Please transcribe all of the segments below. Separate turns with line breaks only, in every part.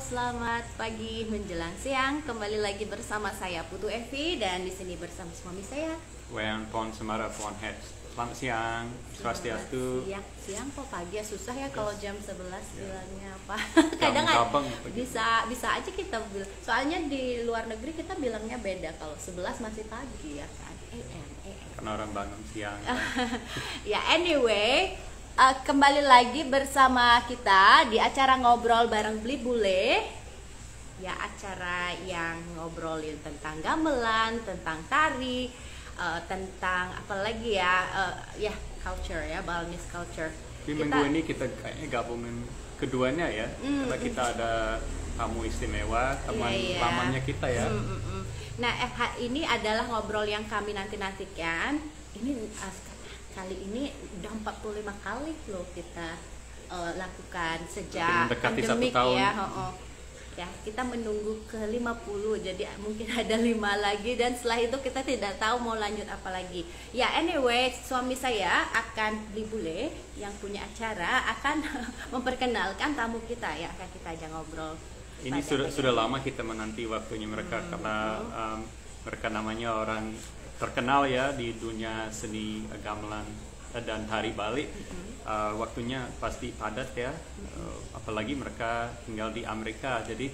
selamat pagi menjelang siang. Kembali lagi bersama saya Putu Evi dan di sini bersama suami saya.
Wen Pon Semara Pon Head. Selamat siang, swastiastu.
Siang kok pagi ya, susah ya kalau jam 11 bilangnya apa. Kadang bisa aja kita bilang. Soalnya di luar negeri kita bilangnya beda, kalau 11 masih pagi ya kan. AM.
Karena orang bangun siang.
Ya anyway, kembali lagi bersama kita di acara ngobrol bareng Beli Bule. Ya, acara yang ngobrolin tentang gamelan, tentang tari, tentang apa lagi ya, culture ya, Balinese culture.
Di minggu ini kita kayaknya gabungin keduanya ya, karena kita ada tamu istimewa, teman lamanya kita ya.
Nah, ini adalah ngobrol yang kami nantikan. Ini kali ini udah 45 kali loh kita lakukan sejak pandemik ya. Ya, kita menunggu ke 50, jadi mungkin ada 5 lagi, dan setelah itu kita tidak tahu mau lanjut apa lagi. Ya anyway, suami saya akan Beli Bule yang punya acara akan memperkenalkan tamu kita ya, akan kita aja ngobrol.
Ini sudah lama kita menanti waktunya mereka, karena mereka namanya orang terkenal ya di dunia seni gamelan dan tari Bali. Waktunya pasti padat ya, apalagi mereka tinggal di Amerika. Jadi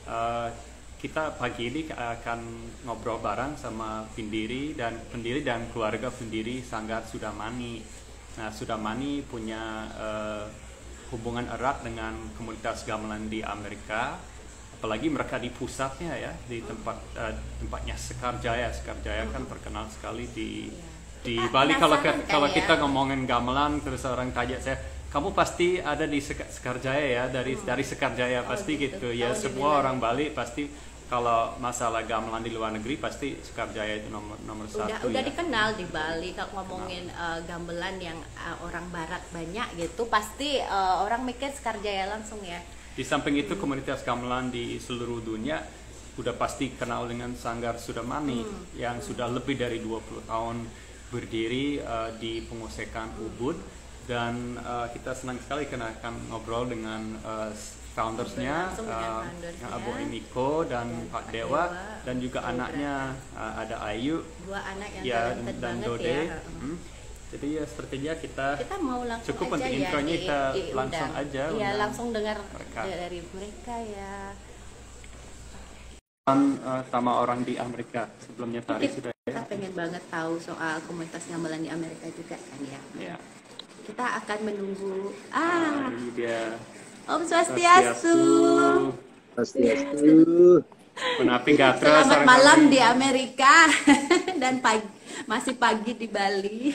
kita pagi ini akan ngobrol bareng sama pendiri dan keluarga pendiri Sanggar Sudamani. Nah, Sudamani punya hubungan erat dengan komunitas gamelan di Amerika, apalagi mereka di pusatnya ya, di tempatnya Sekarjaya. Sekarjaya kan terkenal sekali di Bali. Kalau kita ngomongin gamelan, terus orang tanya saya, kamu pasti ada di Sekarjaya ya, dari Sekarjaya pasti gitu ya. Semua orang Bali pasti kalau masalah gamelan di luar negeri pasti Sekarjaya itu nomor satu.
Udah dikenal di Bali. Kalau ngomongin gamelan yang orang barat banyak gitu, pasti orang mikir Sekarjaya langsung ya.
Di samping itu komunitas gamelan di seluruh dunia udah pasti kenal dengan Sanggar Sudamani yang sudah lebih dari 20 tahun berdiri di pengusekan Ubud, dan kita senang sekali karena akan ngobrol dengan foundersnya, Abu Emiko dan Pak Dewa, dan juga anaknya ada Ayu,
2 anak yang talented
dan
banget
Dode
ya.
Jadi ya sepertinya kita
mau langsung
cukup
aja
untuk
ya,
intronya kita langsung aja.
Iya, langsung dengar dari mereka ya.
Sama orang di Amerika sebelumnya tadi sudah ya.
Kita pengen banget tahu soal komunitas gamelan di Amerika juga kan ya.
Ya.
Kita akan menunggu.
Ini dia.
Om Swastiastu.
Swastiastu.
Menapi Gatra.
Selamat malam di Amerika dan masih pagi di Bali.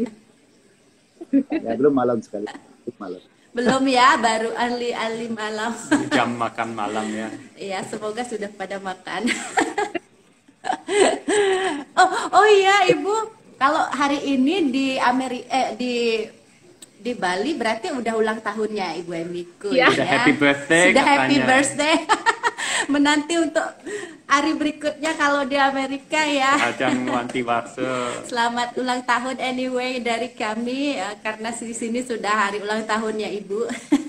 Ya, belum malam sekali. Malam.
Belum ya, baru ali malam.
Jam makan malam ya.
Iya, semoga sudah pada makan. oh iya Ibu, kalau hari ini di Bali berarti udah ulang tahunnya Ibu Emiko ya.
Sudah happy birthday.
Sudah
katanya.
Happy birthday. Menanti untuk hari berikutnya kalau di Amerika ya.
Ajang wanti waktu.
Selamat ulang tahun anyway dari kami ya, karena di sini sudah hari ulang tahunnya Ibu.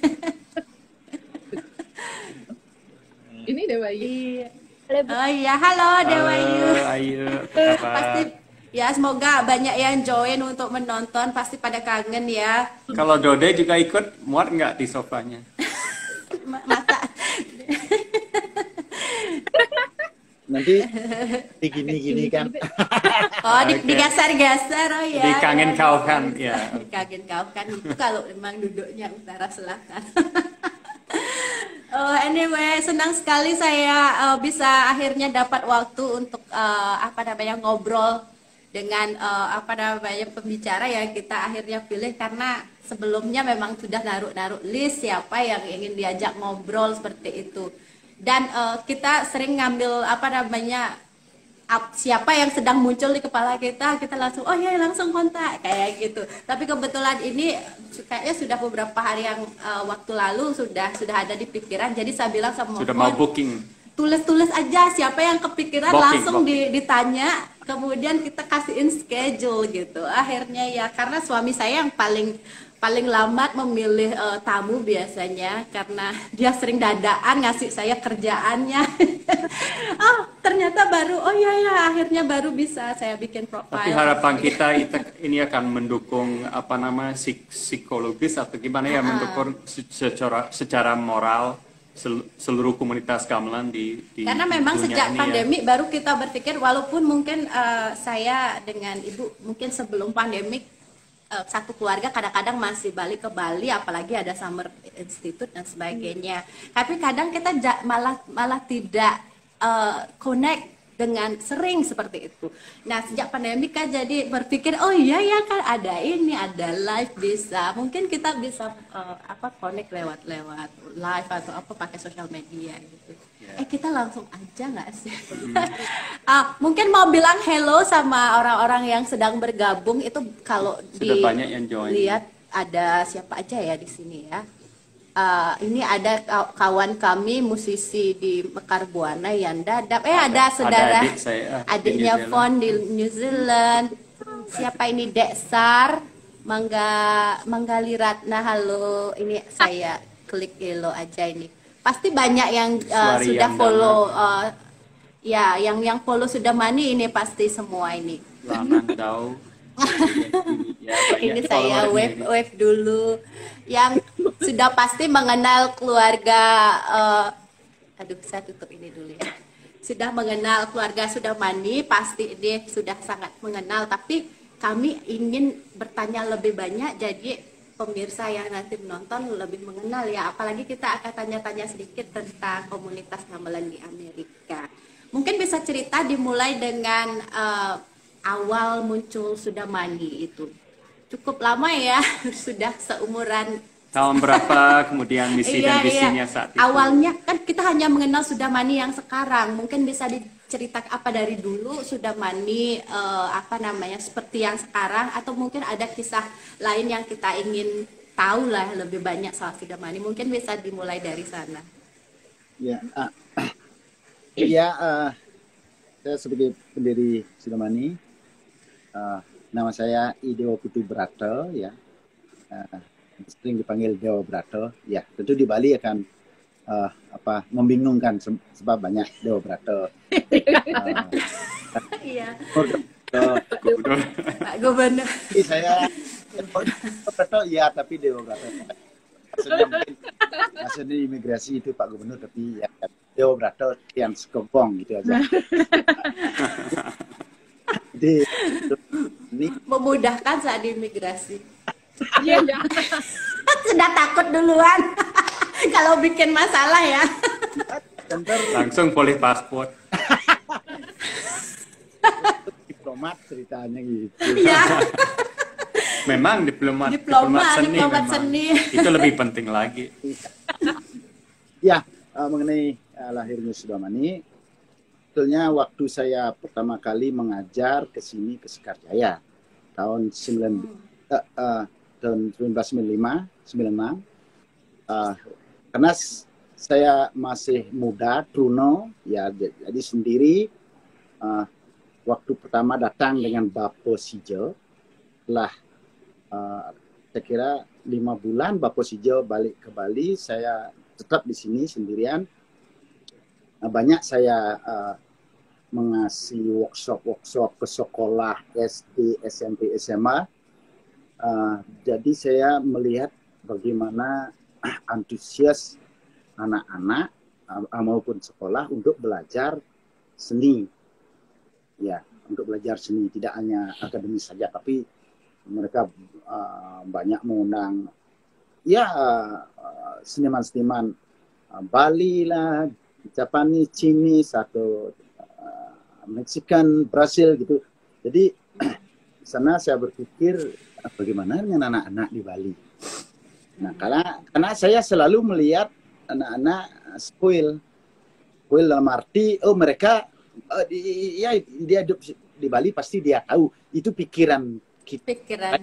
Ini Dewayu.
Iya. Oh iya, halo Dewayu.
Ayu,
Pasti ya, semoga banyak yang join untuk menonton, pasti pada kangen ya.
Kalau Dode juga ikut, muat nggak di sofanya?
Masa
Nanti gini kan.
oh digasar-gasar, oh ya.
Dikangen kau kan, ya.
Dikangen kau kan, itu kalau memang duduknya utara selatan. Oh, anyway, senang sekali saya bisa akhirnya dapat waktu untuk ngobrol dengan pembicara yang kita akhirnya pilih, karena sebelumnya memang sudah naruh list siapa yang ingin diajak ngobrol seperti itu. Dan kita sering ngambil siapa yang sedang muncul di kepala kita langsung langsung kontak kayak gitu. Tapi kebetulan ini kayaknya sudah beberapa hari yang waktu lalu sudah ada di pikiran, jadi saya bilang sama
Sudah mau booking.
Tulis aja siapa yang kepikiran, langsung ditanya, kemudian kita kasihin schedule gitu. Akhirnya ya, karena suami saya yang paling paling lambat memilih tamu biasanya karena dia sering dadaan ngasih saya kerjaannya. Oh, ternyata baru, oh ya ya, akhirnya baru bisa saya bikin profile.
Tapi harapan kita ini akan mendukung apa nama psikologis atau gimana ya, mendukung secara moral seluruh komunitas gamelan di
karena memang sejak pandemi baru kita berpikir, walaupun mungkin saya dengan ibu mungkin sebelum pandemi satu keluarga kadang-kadang masih balik ke Bali, apalagi ada Summer Institute dan sebagainya. Tapi kadang kita malah tidak connect dengan sering seperti itu. Nah, sejak pandemi kan jadi berpikir, oh iya ya kan ada ini, ada live bisa. Mungkin kita bisa connect lewat live atau apa pakai sosial media gitu. Kita langsung aja nggak sih? Mungkin mau bilang hello sama orang-orang yang sedang bergabung itu, kalau
sudah banyak yang join.
Lihat ada siapa aja ya di sini ya. Ini ada kawan kami musisi di Mekar Buana, Yanda. Ada saudara adiknya Fon di New Zealand. Siapa ini? Deksar Manggali Ratna. Halo, ini saya klik hello aja ini. Pasti banyak yang sudah follow. Ya, yang follow sudah mani ini pasti semua ini. Ini saya wave dulu yang sudah pasti mengenal keluarga. Saya tutup ini dulu ya. Sudah mengenal keluarga sudah mani, pasti dia sudah sangat mengenal. Tapi kami ingin bertanya lebih banyak, jadi pemirsa yang nanti menonton lebih mengenal ya. Apalagi kita akan tanya-tanya sedikit tentang komunitas gamelan di Amerika. Mungkin bisa cerita dimulai dengan awal muncul Sudah Mani itu. Cukup lama ya, sudah seumuran.
Tahun berapa, kemudian misi dan visinya saat itu?
Awalnya kan kita hanya mengenal Sudah Mani yang sekarang. Mungkin bisa diceritakan apa dari dulu Sudah Mani seperti yang sekarang, atau mungkin ada kisah lain yang kita ingin tahu lah lebih banyak soal Sudah Mani. Mungkin bisa dimulai dari sana.
Saya sebagai pendiri Sudah Mani. Nama saya Idewo Putu Brato ya, sering dipanggil Dewa Brato ya. Tentu di Bali akan membingungkan sebab banyak Dewa Brato.
Iya.
Pak Gubernur. Saya Brato ya, tapi Dewa Brato. Maksudnya imigrasi itu Pak Gubernur, tapi ya Dewa Brato yang sekopong gitu aja. Jadi ini
memudahkan saat di imigrasi. Iya. Sudah takut duluan kalau bikin masalah ya.
Langsung polisi paspor.
Diplomat ceritanya gitu.
Iya.
Memang diplomat seni. Itu lebih penting lagi.
Ya, mengenai lahirnya Sudah Mani, sebetulnya waktu saya pertama kali mengajar ke sini ke Sekarjaya tahun 1995, karena saya masih muda, Truno ya, jadi sendiri. Waktu pertama datang dengan Bapo Sijo, setelah saya kira 5 bulan Bapo Sijo balik ke Bali, saya tetap di sini sendirian. Banyak saya mengasih workshop ke sekolah SD, SMP, SMA. Jadi saya melihat bagaimana antusias anak-anak maupun sekolah untuk belajar seni. Ya, untuk belajar seni, tidak hanya akademis saja, tapi mereka banyak mengundang ya seniman-seniman Bali lah, Japanese, Chinese, atau Mexican, Brasil gitu. Jadi di sana saya berpikir bagaimana dengan anak-anak di Bali. Nah, karena saya selalu melihat anak-anak spoil dalam arti mereka dia hidup di Bali, pasti dia tahu. Itu pikiran kita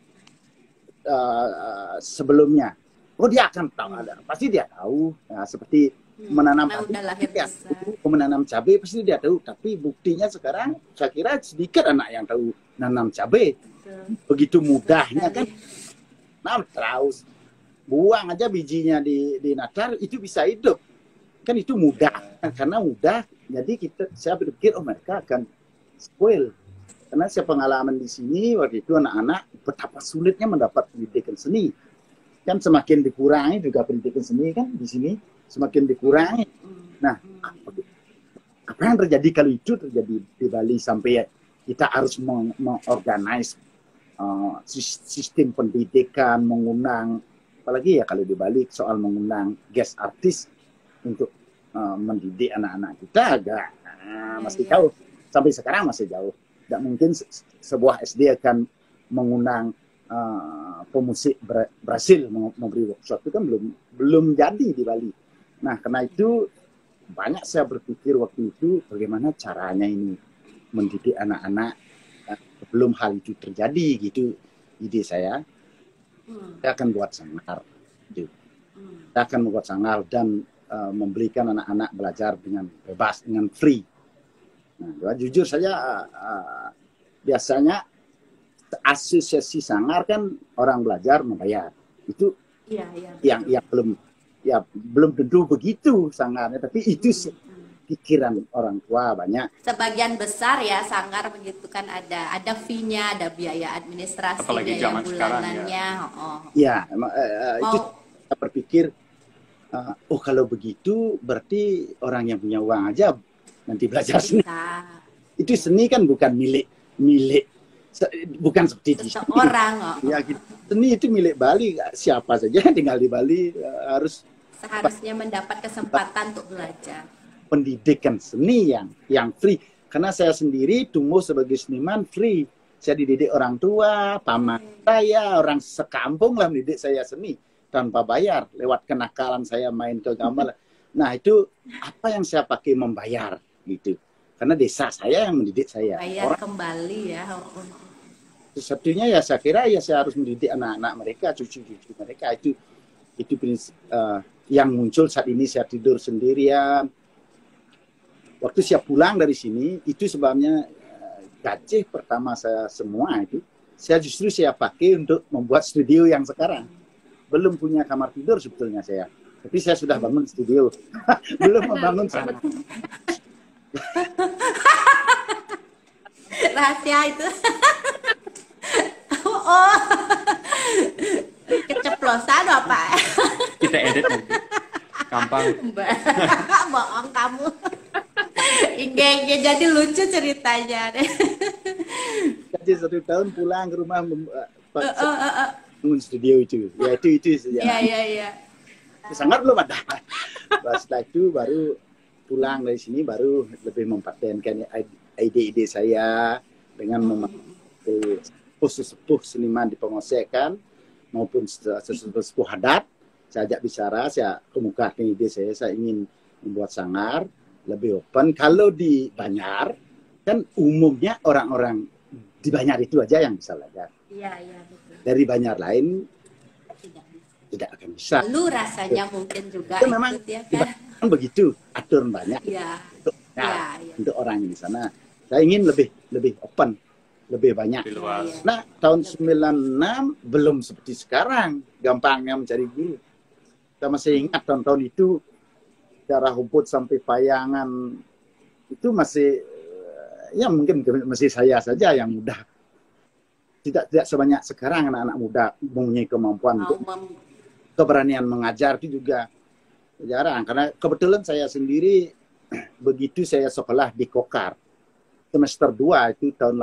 sebelumnya. Dia akan tahu, pasti dia tahu. Nah, seperti menanam cabai pasti dia tahu. Tapi buktinya sekarang saya kira sedikit anak yang tahu nanam cabai. Begitu mudahnya kan. tanam terus buang aja bijinya di natar itu bisa hidup. Kan itu mudah, karena mudah. Jadi saya berpikir mereka akan spoil. Karena saya pengalaman di sini waktu itu anak-anak betapa sulitnya mendapat pendidikan seni. Kan semakin dikurangi juga pendidikan seni kan di sini semakin dikurangi. Nah, apa yang terjadi kalau itu terjadi di Bali sampai kita harus mengorganize sistem pendidikan, mengundang, apalagi ya kalau di Bali soal mengundang guest artist untuk mendidik anak-anak kita agak masih jauh. Sampai sekarang masih jauh. Tidak mungkin sebuah SD akan mengundang pemusik Brasil memberi workshop, itu kan belum jadi di Bali. Nah, karena itu banyak saya berpikir waktu itu bagaimana caranya ini mendidik anak-anak sebelum hal itu terjadi gitu. Ide saya akan buat sanggar. Gitu. Saya akan membuat sanggar dan memberikan anak-anak belajar dengan bebas, dengan free. Nah, jujur saja biasanya asosiasi sanggar kan orang belajar membayar. Itu yang belum tentu begitu sanggarnya, tapi itu pikiran orang tua banyak.
Sebagian besar ya sanggar begitu kan ada fee-nya, ada biaya administrasi,
apalagi
biaya
zaman
bulanannya.
Ya, itu saya berpikir kalau begitu berarti orang yang punya uang aja nanti belajar seni. Itu seni kan bukan bukan seperti di
seorang.
Ya, seni itu milik Bali, siapa saja yang tinggal di Bali harus
seharusnya mendapat kesempatan untuk belajar.
Pendidikan seni yang free. Karena saya sendiri tumbuh sebagai seniman free. Saya dididik orang tua, paman saya, orang sekampung lah mendidik saya seni tanpa bayar lewat kenakalan saya main ke gamelan. Nah, itu apa yang saya pakai membayar gitu. Karena desa saya yang mendidik saya.
Bayar kembali ya.
Satunya ya saya kira ya saya harus mendidik anak-anak mereka, cucu-cucu mereka. Itu prinsip yang muncul saat ini saya tidur sendirian. Waktu saya pulang dari sini, itu sebabnya gaji pertama saya semua itu, saya justru pakai untuk membuat studio yang sekarang. Belum punya kamar tidur sebetulnya saya. Tapi saya sudah bangun studio. Belum membangun sana.
Rahasia itu. Oh. Keceplosan apa?
Kita edit nanti. Gampang.
Bohong kamu. Inge jadi lucu ceritanya.
Jadi 1 tahun pulang ke rumah bangun studio itu. Ya itu saja.
Iya.
Sangat belum ada. Setelah itu baru pulang dari sini baru lebih mempertahankan ide-ide saya dengan memakai sesepuh seniman di Pengosekan maupun sesepuh adat. Saya ajak bicara, saya kemukakan ide saya ingin membuat sanggar lebih open. Kalau di Banjar kan umumnya orang-orang di Banjar itu aja yang bisa belajar.
Iya, betul.
Dari Banjar lain tidak akan bisa.
Lu rasanya mungkin juga
itu memang
ya kan?
Begitu aturan banyak untuk orang di sana. Saya ingin lebih open, lebih banyak. Nah, tahun 96 belum seperti sekarang gampangnya mencari guru. Saya masih ingat tahun-tahun itu cara rumput sampai payangan itu masih ya mungkin masih saya saja yang muda. Tidak sebanyak sekarang anak-anak muda mempunyai kemampuan untuk keberanian mengajar itu juga jarang. Karena kebetulan saya sendiri begitu saya sekolah di Kokar semester 2 itu tahun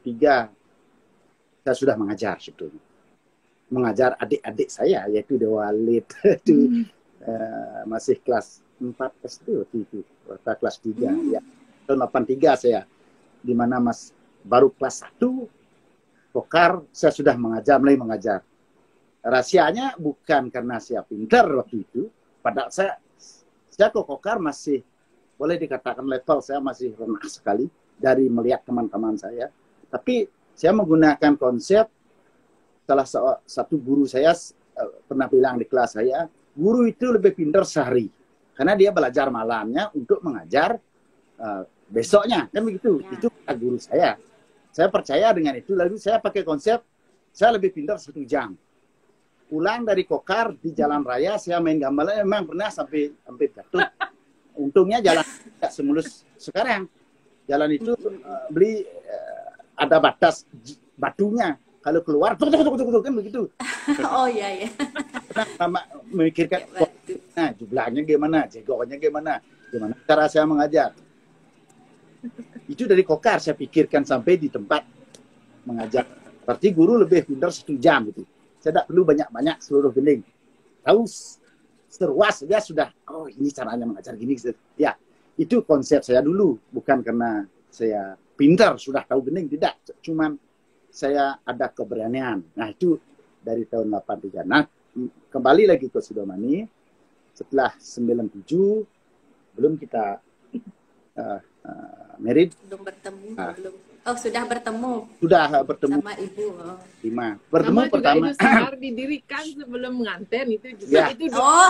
83 saya sudah mengajar sebetulnya. Mengajar adik-adik saya yaitu Dewa Walid itu masih kelas 4 SD waktu itu, kelas 3 ya. Tahun 83 saya di mana baru kelas 1 Kokar saya sudah mulai mengajar. Rahasianya bukan karena saya pintar waktu itu, padahal saya ke Kokar masih boleh dikatakan level saya masih rendah sekali dari melihat teman-teman saya. Tapi saya menggunakan konsep salah satu guru saya pernah bilang di kelas saya, guru itu lebih pintar sehari karena dia belajar malamnya untuk mengajar besoknya, kan begitu. Ya. Itu guru saya. Saya percaya dengan itu, lalu saya pakai konsep saya lebih pintar 1 jam. pulang dari Kokar di jalan raya saya main gamelan memang pernah sampai jatuh. Untungnya jalan tidak semulus sekarang. Jalan itu beli ada batas batunya. Kalau keluar kan begitu.
Oh iya.
Pernah memikirkan nah jumlahnya gimana, jegonya gimana cara saya mengajar. Itu dari Kokar saya pikirkan sampai di tempat mengajar. Berarti guru lebih benar 1 jam gitu. Saya tidak perlu banyak-banyak seluruh gending. Tahu seruas dia sudah, oh ini caranya mengajar gini. Ya, itu konsep saya dulu. Bukan karena saya pintar, sudah tahu gending. Tidak, cuman saya ada keberanian. Nah, itu dari tahun 83. Nah, kembali lagi ke Sudomani. Setelah 97, belum kita married.
Belum bertemu, belum. Oh, sudah bertemu.
Sudah bertemu
sama ibu. Oh.
5. Bertemu
Nama
pertama.
juga itu Sanggar didirikan sebelum nganten itu juga.
Ya.
Itu
Oh,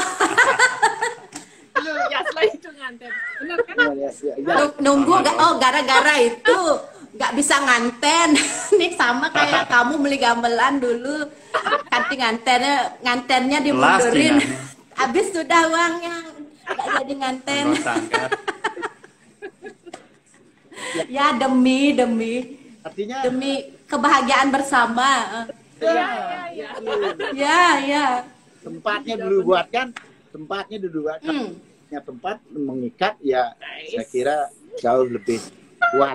ya setelah itu nganten. Benar kan?
Ya.
nunggu nggak? Oh, gara-gara itu nggak bisa nganten. Nih sama kayak kamu beli gamelan dulu. Kanti ngantennya dimundurin. Habis sudah uangnya nggak jadi nganten. Ya demi
Artinya
demi kebahagiaan bersama. Ya.
tempatnya dulu buatkan, ya, tempat mengikat ya saya kira jauh lebih kuat.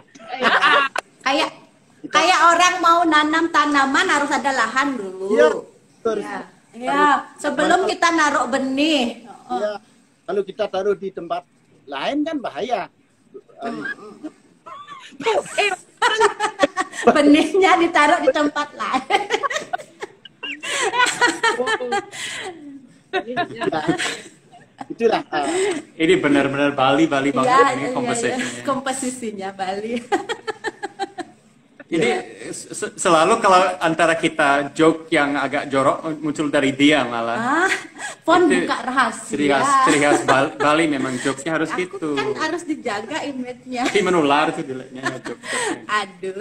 Kayak orang mau nanam tanaman harus ada lahan dulu. Ya, sebelum kita naruh benih.
Ya, kalau kita taruh di tempat lain kan bahaya.
Benihnya ditaruh di tempat lain.
Ya, itulah.
Ini benar-benar Bali banget ini komposisinya.
Komposisinya Bali.
Ini selalu kalau antara kita joke yang agak jorok muncul dari dia malah.
Pon buka rahasia.
Ciri khas Bali memang jokesnya harus
Aku
gitu.
kan harus dijaga image-nya.
Tapi menular tuh jeleknya joke.
Aduh.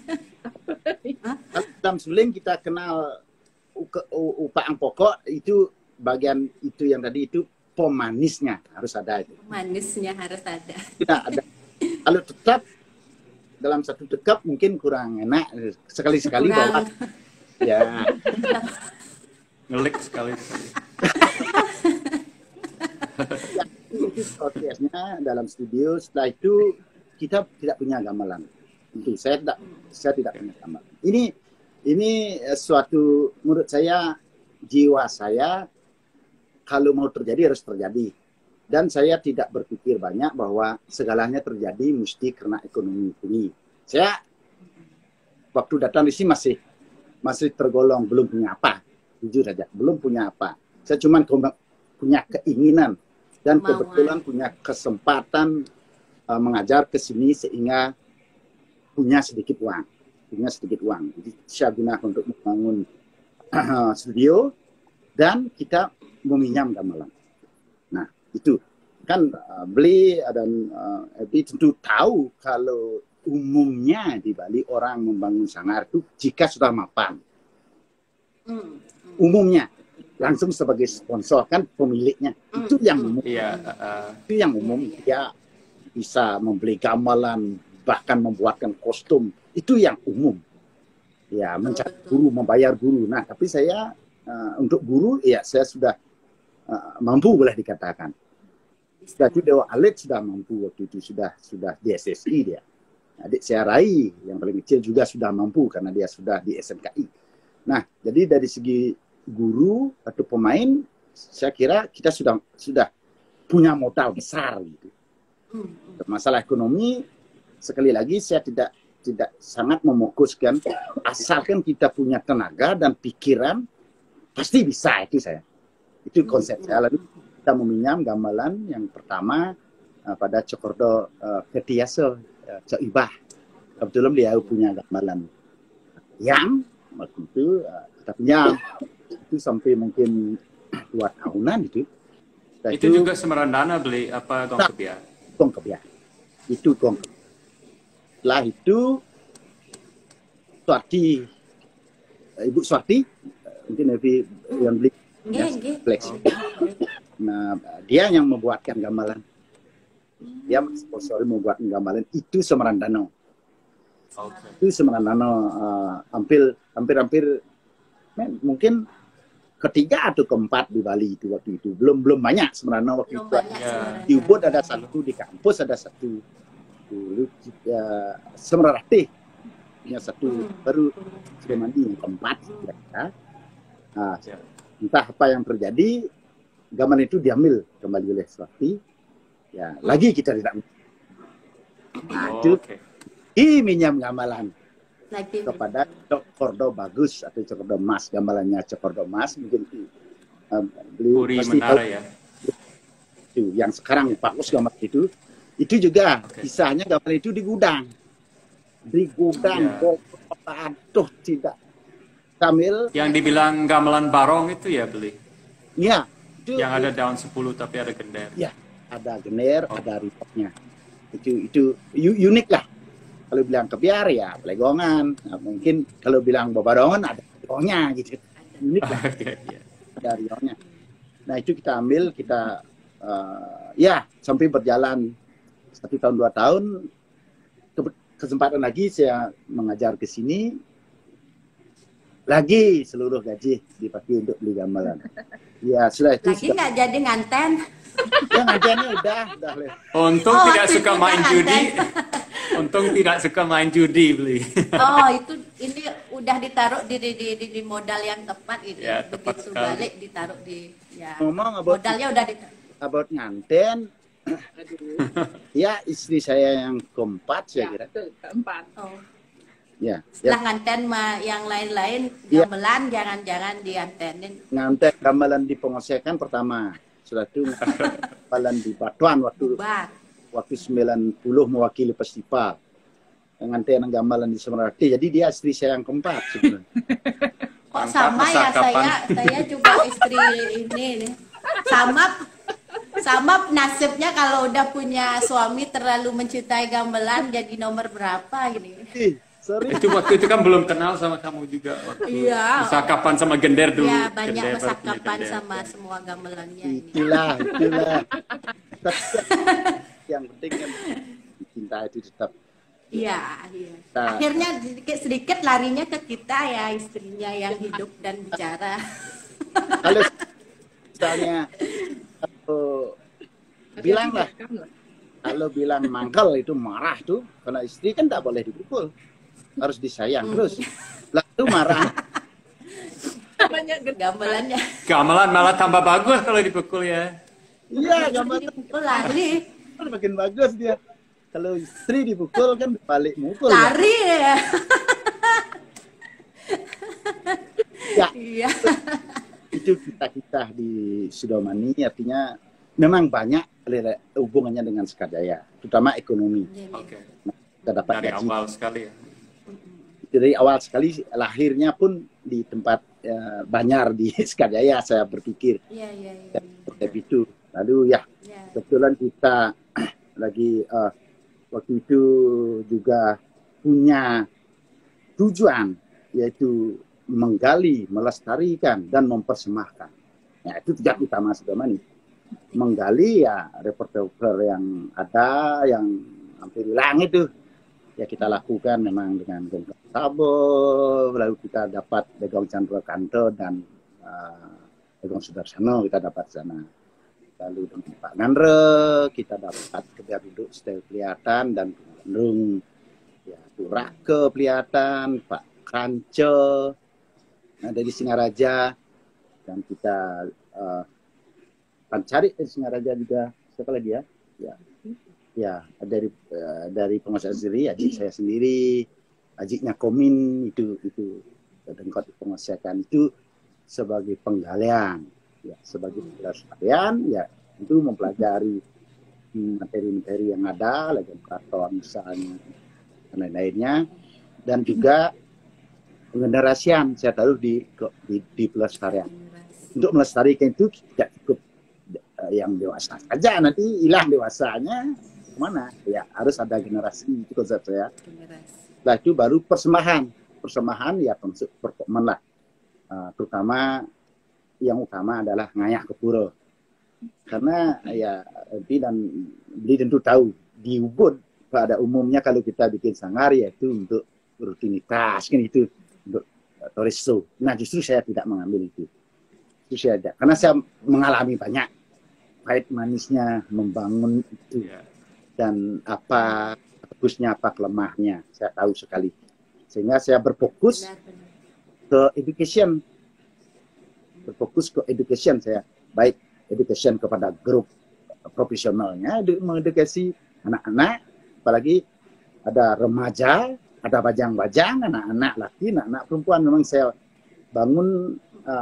Dalam sebeling kita kenal upah pokok itu bagian itu yang tadi itu pemanisnya harus ada itu.
Manisnya harus ada.
Tidak ada. Kalau tetap dalam satu dekap mungkin kurang enak, sekali-sekali bawa. Ya.
Ngelik sekali.
Ya, itu prosesnya dalam studio. Setelah itu kita tidak punya gamelan. Itu saya tidak punya gamelan. Ini suatu menurut saya jiwa saya kalau mau terjadi harus terjadi. Dan saya tidak berpikir banyak bahwa segalanya terjadi mesti karena ekonomi tinggi. Saya waktu datang di sini masih tergolong belum punya apa, jujur saja belum punya apa. Saya cuma punya keinginan dan kebetulan punya kesempatan mengajar ke sini sehingga punya sedikit uang. Jadi saya gunakan untuk membangun studio dan kita meminjam gamelan. Nah, itu kan beli dan Ebi tentu tahu kalau umumnya di Bali orang membangun sanggar itu jika sudah mapan. Umumnya langsung sebagai sponsor kan pemiliknya. Itu yang umum. Itu yang umum. Dia bisa membeli gamelan bahkan membuatkan kostum. Itu yang umum. Ya, mencari guru, membayar guru. Nah, tapi saya untuk guru ya saya sudah mampu boleh dikatakan. Sudah itu Dewa Alit sudah mampu waktu itu sudah di SSI dia. Adik saya Rai yang paling kecil juga sudah mampu karena dia sudah di SMKI. Nah, jadi dari segi guru atau pemain saya kira kita sudah punya modal besar gitu. Masalah ekonomi sekali lagi saya tidak sangat memokuskan asalkan kita punya tenaga dan pikiran pasti bisa itu saya. Itu konsep saya. Lalu kita meminjam gamelan yang pertama pada Cokordo Ketiaso Cok Ibah. Kebetulan dia punya gamelan yang waktu itu kita pinjam itu sampai mungkin 2 tahunan itu.
Itu juga Semerandana beli apa Gong Kebiak?
Gong Kebiak. Itu Gong. Setelah itu Ibu Suwati mungkin Evi yang beli
Nggih.
Flex. Nah, dia yang membuatkan gamelan. Dia sponsori membuat gamelan itu Semarang Danau. Itu Semarang Danau hampir mungkin ketiga atau keempat di Bali itu waktu itu. Belum banyak Semarang Danau waktu itu. Di Ubud ada satu, di kampus ada satu. Dulu Semarang Ratih yang satu, baru Sudirmandi yang keempat. Ya. Nah, entah apa yang terjadi, gamelan itu diambil kembali oleh Swati. Ya, lagi kita tidak. Nah, itu minjam gamelan kepada Cok Kordo Bagus atau Cok Kordo Mas, gamelannya Cok Kordo Mas mungkin beli pasti tahu
ya.
Itu yang sekarang bagus gamelan itu juga kisahnya gamelan itu di gudang aduh tidak sambil
yang dibilang gamelan barong itu ya beli
ya itu,
yang ada daun 10 tapi ada gender
ya ada gender ada ripotnya itu unik lah. Kalau bilang kebiar ya pelegongan, nah, mungkin kalau bilang babarongan ada rionya gitu, unik lah ada rionya. Nah itu kita ambil, kita ya sampai berjalan 1 tahun 2 tahun, kesempatan lagi saya mengajar ke sini, lagi seluruh gaji dipakai untuk beli gamelan. Ya setelah itu
lagi nggak jadi nganten.
Ya ngantennya udah.
Untung tidak suka main judi. Untung tidak suka main judi beli.
Oh itu ini udah ditaruh di modal yang tepat ini.
Ya, tepat
begitu
sekali.
balik ditaruh di ya.
Ngomong
Modalnya udah ditaruh.
About nganten. Ya istri saya yang keempat saya kira.
Keempat.
Oh.
Ya.
Setelah nganten yang lain-lain gamelan jangan diantenin.
Nganten gamelan di Pengosekan pertama. Setelah itu gamelan di Batuan waktu 90 mewakili festival. Nganten gamelan di Semarang. Jadi dia istri saya yang keempat sebenarnya.
Kok sama ya saya juga istri ini nih. Sama nasibnya kalau udah punya suami terlalu mencintai gamelan jadi nomor berapa gini.
Sorry.
Itu waktu itu kan belum kenal sama kamu juga waktu mesakapan sama gender dulu.
Iya, banyak
gender,
mesakapan sama semua gamelannya ini.
Itulah. Yang penting kan cinta itu tetap.
Iya. Akhirnya sedikit larinya ke kita ya, istrinya yang hidup dan bicara.
Kalau misalnya bilang lah, kalau bilang mangkal itu marah tuh, karena istri kan tak boleh dipukul. Harus disayang terus. Lalu marah.
Gamelannya.
Gamelan malah tambah bagus kalau dipukul ya.
Iya, gamelan
Dipukul lari.
makin bagus dia. Kalau istri dipukul kan balik mukul.
Lari ya.
Ya.
Iya.
Itu kita di Sudomani artinya memang banyak hubungannya dengan Sekajaya, terutama ekonomi.
Oke.
Kita dapat
Dari
gaji.
awal sekali ya.
Dari awal sekali lahirnya pun di tempat Banyar di Sekajaya saya berpikir.
Iya.
Seperti itu. Lalu ya kebetulan kita lagi waktu itu juga punya tujuan yaitu menggali, melestarikan dan mempersembahkan. Ya itu tujuan utama Sudomani. Menggali ya repertoire yang ada, yang hampir hilang itu. Ya kita lakukan memang dengan Gongkang Sabo, lalu kita dapat Begong Chandra Kanto dan Begong Sudarsono kita dapat sana. Lalu dengan Pak Nandre kita dapat kebiar duduk setel kelihatan dan Bandung ya Turake kelihatan, Pak Kranco dari Singaraja dan kita Pancari dari Singaraja juga siapa lagi ya? Ya dari pengusaha sendiri, adik saya sendiri, adiknya Komin itu dengkot pengusahaan itu sebagai penggalian, ya sebagai pelestarian, ya itu mempelajari materi-materi yang ada, lagi keraton misalnya dan lain-lainnya, dan juga pengenerasian saya taruh di pelestarian. Untuk melestarikan itu tidak cukup yang dewasa saja, nanti hilang dewasanya. Kemana? Ya harus ada generasi itu konsep saya. Setelah itu baru persembahan ya termasuk performan lah. terutama yang utama adalah ngayah ke pura. Karena ya beli tentu tahu di Ubud pada umumnya kalau kita bikin sanggar yaitu untuk rutinitas kan itu untuk toristo. Nah justru saya tidak mengambil itu. Itu saya ada. Karena saya mengalami banyak pahit manisnya membangun itu dan apa bagusnya apa kelemahnya saya tahu sekali. Sehingga saya berfokus ke education. Berfokus ke education saya. Baik education kepada grup profesionalnya, mengedukasi anak-anak, apalagi ada remaja, ada bajang-bajang, anak-anak laki, anak-anak perempuan. Memang saya bangun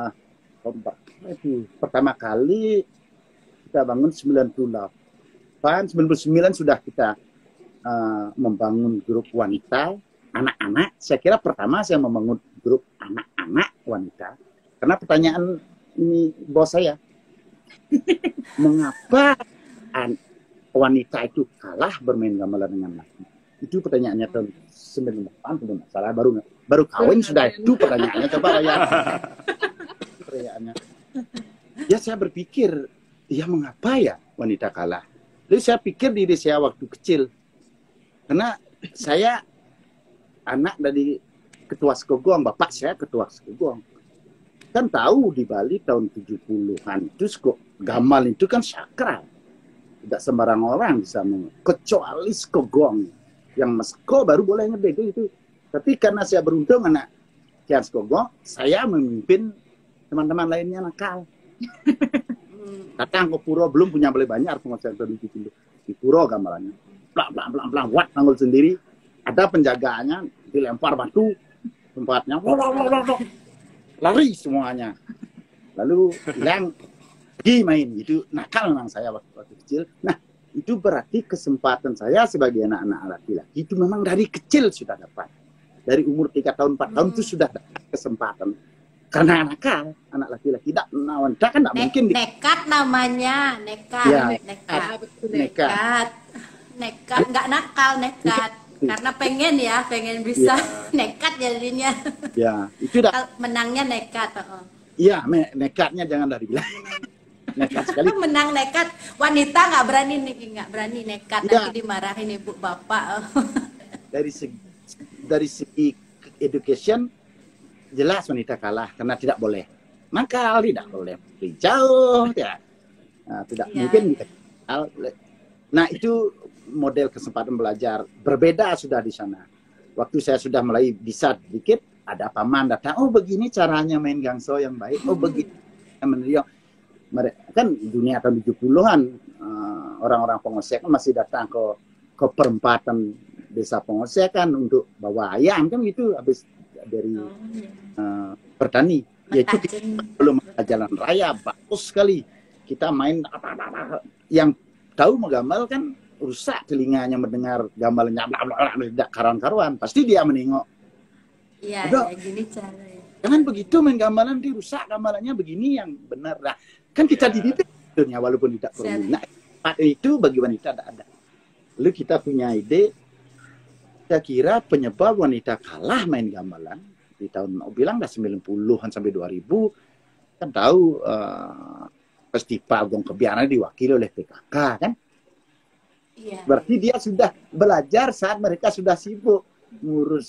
pertama kali kita bangun 98, 99 sudah kita membangun grup wanita, anak-anak. Saya kira pertama saya membangun grup anak-anak wanita. Karena pertanyaan ini bos saya, mengapa wanita itu kalah bermain gamelan dengan laki? Itu pertanyaannya tahun 98 belum salah, baru kawin sudah itu pertanyaannya. Coba ya. Pertanyaannya. Ya saya berpikir, ya mengapa ya wanita kalah? Jadi saya pikir diri saya waktu kecil. Karena saya anak dari ketua Sekogong, bapak saya ketua Sekogong. Kan tahu di Bali tahun 70-an itu gamal itu kan sakral. Tidak sembarang orang bisa kecuali Sekogong. Yang Mesko baru boleh ngedek itu. Tapi karena saya beruntung anak Kian Sekogong, saya memimpin teman-teman lainnya nakal. Datang ke pura belum punya boleh banyak penguasaan di pura gamelannya. Pelan, wat tanggul sendiri. Ada penjagaannya, dilempar batu tempatnya. Lari semuanya. Lalu bilang pergi main gitu. Nakal memang saya waktu kecil. Nah, itu berarti kesempatan saya sebagai anak-anak laki-laki itu memang dari kecil sudah dapat. Dari umur 3 tahun, 4 tahun itu sudah dapat kesempatan. Karena nakal, anak laki-laki tidak wanita kan tidak mungkin.
Nekat namanya, nekat.
Ya,
Nekat. Nggak nakal, nekat. Karena pengen bisa nekat jadinya.
Ya, itu dah.
Menangnya nekat.
Iya, nekatnya jangan dari bilang. Nekat sekali.
Menang nekat, wanita nggak berani nekat,
ya.
Nanti dimarahin ibu bapak.
Dari segi education jelas wanita kalah karena tidak boleh nakal, tidak boleh jauh, tidak mungkin. Nah itu model kesempatan belajar berbeda sudah di sana. Waktu saya sudah mulai bisa sedikit, ada paman datang, oh begini caranya main gangso yang baik, oh begini meneriak. Mereka kan dunia tahun 70-an orang-orang Pengosek kan masih datang ke perempatan desa Pengosek kan untuk bawa ayam kan gitu habis dari bertani. Ya itu belum ada jalan raya bagus sekali. Kita main yang tahu menggambar kan rusak telinganya mendengar gamelannya tidak karuan-karuan. Pasti dia menengok.
Iya, ya, gini caranya.
Jangan begitu main gamelan dirusak gamelannya begini yang benar. Nah, kan kita dididik dunia walaupun tidak perlu. Nah, itu bagi wanita tidak ada. Lalu kita punya ide, saya kira penyebab wanita kalah main gamelan di tahun, bilang dah 90-an sampai 2000, kan tahu festival Gong Kebiaran diwakili oleh PKK kan?
Iya.
Berarti dia sudah belajar saat mereka sudah sibuk ngurus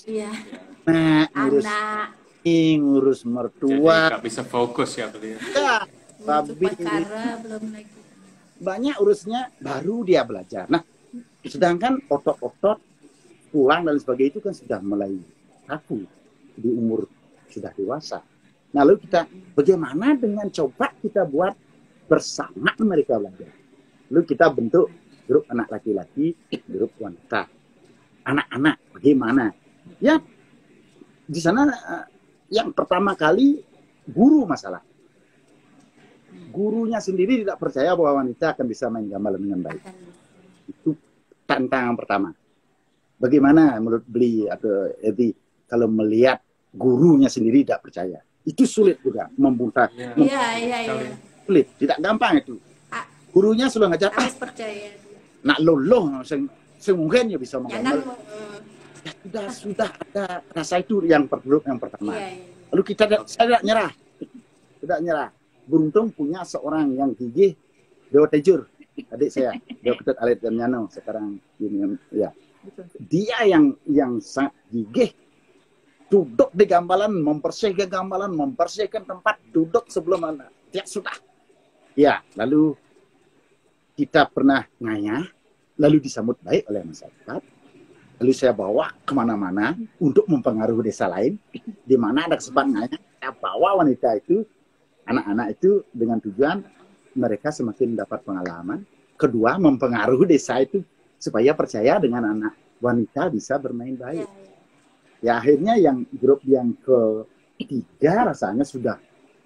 ngurus mertua.
Jadi nggak bisa fokus ya berarti.
Ya,
belum lagi.
Banyak urusnya baru dia belajar. Nah, sedangkan otot-otot tulang dan sebagainya itu kan sudah mulai kaku di umur sudah dewasa. Nah, lalu kita bagaimana dengan coba kita buat bersama mereka belajar. Lalu kita bentuk grup anak laki-laki, grup wanita. Anak-anak bagaimana? Ya, di sana yang pertama kali guru masalah. Gurunya sendiri tidak percaya bahwa wanita akan bisa main gamelan dengan baik. Itu tantangan pertama. Bagaimana menurut Beli atau Edi kalau melihat gurunya sendiri tidak percaya? Itu sulit juga membongkar.
Iya.
Sulit, tidak gampang itu. Gurunya sudah ngajar.
Harus percaya.
Nak loloh, semungkin ya bisa menggambar. Ya, sudah ada rasa itu yang pertama.
Iya.
Lalu saya tidak nyerah. Beruntung punya seorang yang gigih, Dewa Tejur, adik saya, Dewa Ketut Alit Darmiano sekarang ini ya. Dia yang sangat gigih, duduk di Gambalan, membersihkan tempat, duduk sebelum anak. Ya sudah. Ya, lalu kita pernah ngayah, lalu disambut baik oleh masyarakat. Lalu saya bawa kemana-mana untuk mempengaruhi desa lain, di mana ada kesempatan ngayah. Saya bawa wanita itu, anak-anak itu dengan tujuan mereka semakin dapat pengalaman. Kedua, mempengaruhi desa itu supaya percaya dengan anak wanita bisa bermain baik. Ya akhirnya yang grup yang ketiga rasanya sudah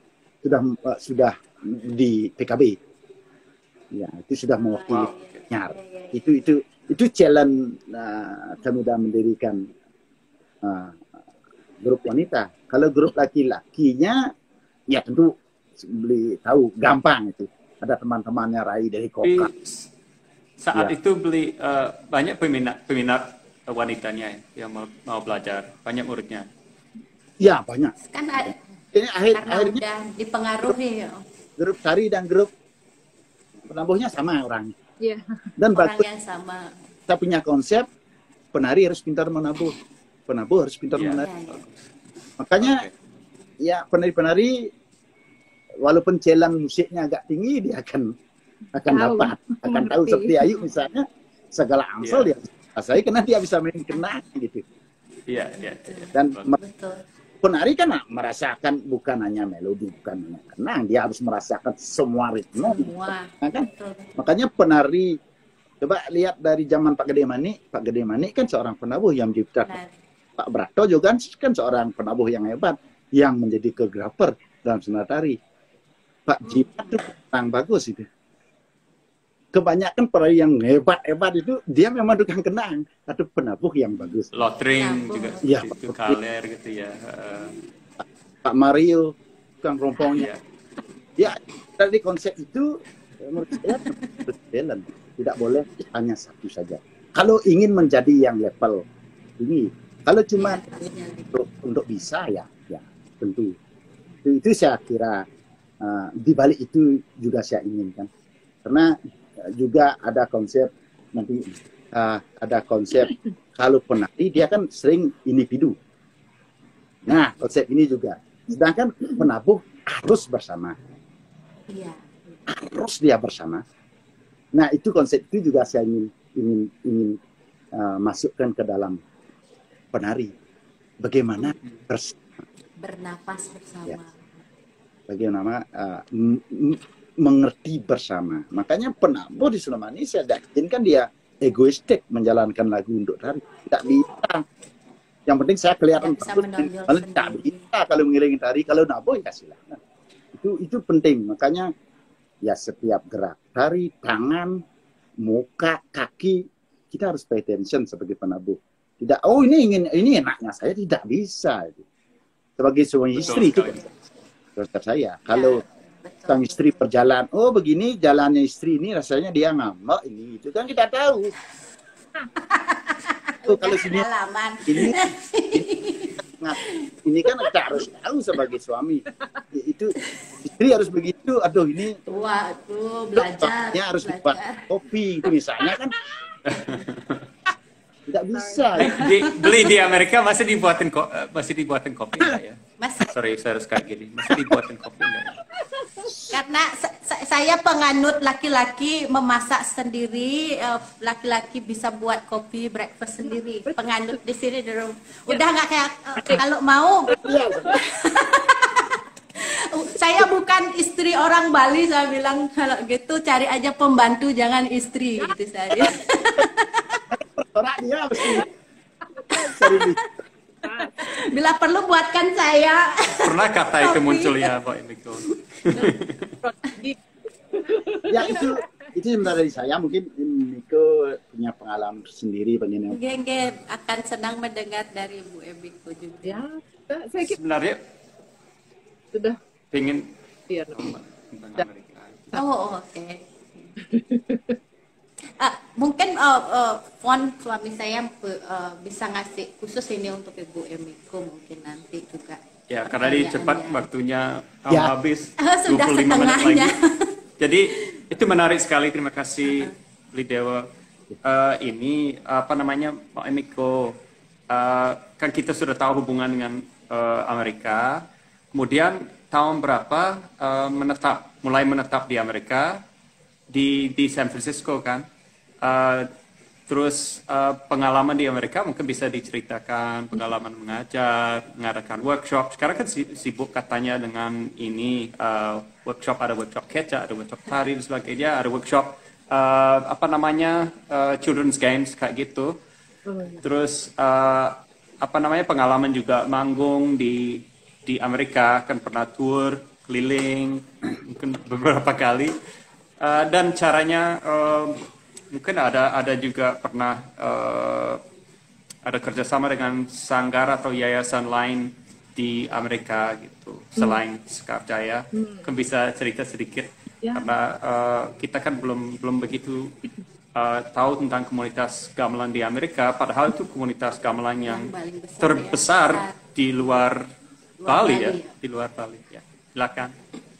di PKB. Ya, itu sudah mewakili Nyar. Itu challenge kami sudah mendirikan grup wanita. Kalau grup laki-lakinya ya tentu beli tahu gampang itu. Ada teman-temannya Rai dari Koka.
Saat itu banyak peminat wanitanya yang mau belajar, banyak muridnya.
Ya banyak.
Kan ada,
ini
karena
akhirnya
udah dipengaruhi.
Grup tari dan grup penabuhnya sama orangnya.
Iya.
Dan
Orang
bagus.
yang sama.
Kita punya konsep penari harus pintar menabuh, penabuh harus pintar
Iya.
menari. Makanya ya penari-penari walaupun challenge musiknya agak tinggi dia akan tahu seperti Ayu misalnya segala Amsel dia kuasai karena dia bisa main kenang gitu.
Iya.
Dan
Betul.
penari kan merasakan bukan hanya melodi, bukan hanya kenang, dia harus merasakan semua ritme.
Semua.
Kan?
Betul.
Makanya penari, coba lihat dari zaman Pak Gede Manik kan seorang penabuh yang menciptakan.
Benar.
Pak Brato juga kan seorang penabuh yang hebat, yang menjadi koreografer dalam seni tari. Pak Jimat itu kurang bagus itu. Kebanyakan penari yang hebat itu dia memang tukang kenang atau penabuh yang bagus.
Lotring juga
Ya,
itu kaler gitu ya.
Pak Mario tukang rompongnya. Ya dari konsep itu menurut saya balance. Tidak boleh hanya satu saja. Kalau ingin menjadi yang level tinggi, kalau cuma untuk bisa ya tentu itu saya kira di balik itu juga saya inginkan karena juga ada konsep nanti ada konsep kalau penari dia kan sering individu. Nah konsep ini juga sedangkan penabuh harus bersama.
Iya.
Harus dia bersama. Nah itu konsep itu juga saya ingin masukkan ke dalam penari. Bagaimana
Bernapas bersama.
Ya. Bagaimana mengerti bersama. Makanya penabuh di Sulemani saya yakinkan dia egoistik menjalankan lagu untuk tari. Tidak bisa. Yang penting saya kelihatan kalau tidak bisa kalau mengiringi tari, kalau nabuh ya silakan. Itu penting. Makanya ya setiap gerak tari, tangan, muka, kaki kita harus pay attention sebagai penabuh. Tidak, ini enaknya saya tidak bisa. Sebagai suami istri itu konsep saya. Kalau sang istri berjalan, begini jalannya istri ini rasanya dia ngambek ini itu kan kita tahu. Kalau sini ini kan kita harus tahu sebagai suami. Itu istri harus begitu. Aduh ini
Belajar.
harus dibuat kopi itu misalnya kan. Tidak bisa.
Beli di Amerika masih dibuatin kopi enggak ya? Sorry, saya harus kayak gini. Masih dibuatin kopi enggak ya?
Karena saya penganut laki-laki memasak sendiri, laki-laki bisa buat kopi breakfast sendiri. Penganut di sini di rumah. Udah nggak kayak kalau mau. Saya bukan istri orang Bali, saya bilang kalau gitu cari aja pembantu jangan istri gitu saya.
Orang dia mesti.
Bila perlu buatkan saya.
Pernah kata itu muncul ya Pak Miko?
Ya itu sebentar dari saya mungkin Miko punya pengalaman sendiri pengen.
Geng akan senang mendengar dari Bu Emiko juga.
Ya, saya kira
Sebenarnya
sudah
pengen
iya.
tentang Amerika.
Oke. Mungkin Fon suami saya bisa ngasih khusus ini untuk Ibu Emiko mungkin nanti juga
Ya, karena ini cepat
Pertanyaannya.
waktunya
Ya.
habis
Sudah
25 menit lagi.
setengahnya.
Jadi itu menarik sekali. Terima kasih Lidewa. Ini apa namanya Pak Emiko, kan kita sudah tahu hubungan dengan Amerika. Kemudian tahun berapa mulai menetap di Amerika di San Francisco kan? Terus pengalaman di Amerika mungkin bisa diceritakan, pengalaman mengajar, mengadakan workshop. Sekarang kan sibuk katanya dengan ini workshop, ada workshop keca, ada workshop tari dan sebagainya, ada workshop apa namanya children's games kayak gitu. Terus apa namanya pengalaman juga manggung di Amerika, kan pernah tour keliling mungkin beberapa kali. Dan caranya mungkin ada juga pernah ada kerjasama dengan sanggar atau yayasan lain di Amerika gitu selain Sekar Jaya. Mungkin bisa cerita sedikit karena kita kan belum begitu tahu tentang komunitas gamelan di Amerika. Padahal itu komunitas gamelan yang
paling besar,
terbesar
ya.
di luar Bali ya,
Bali.
di luar Bali ya. Silakan.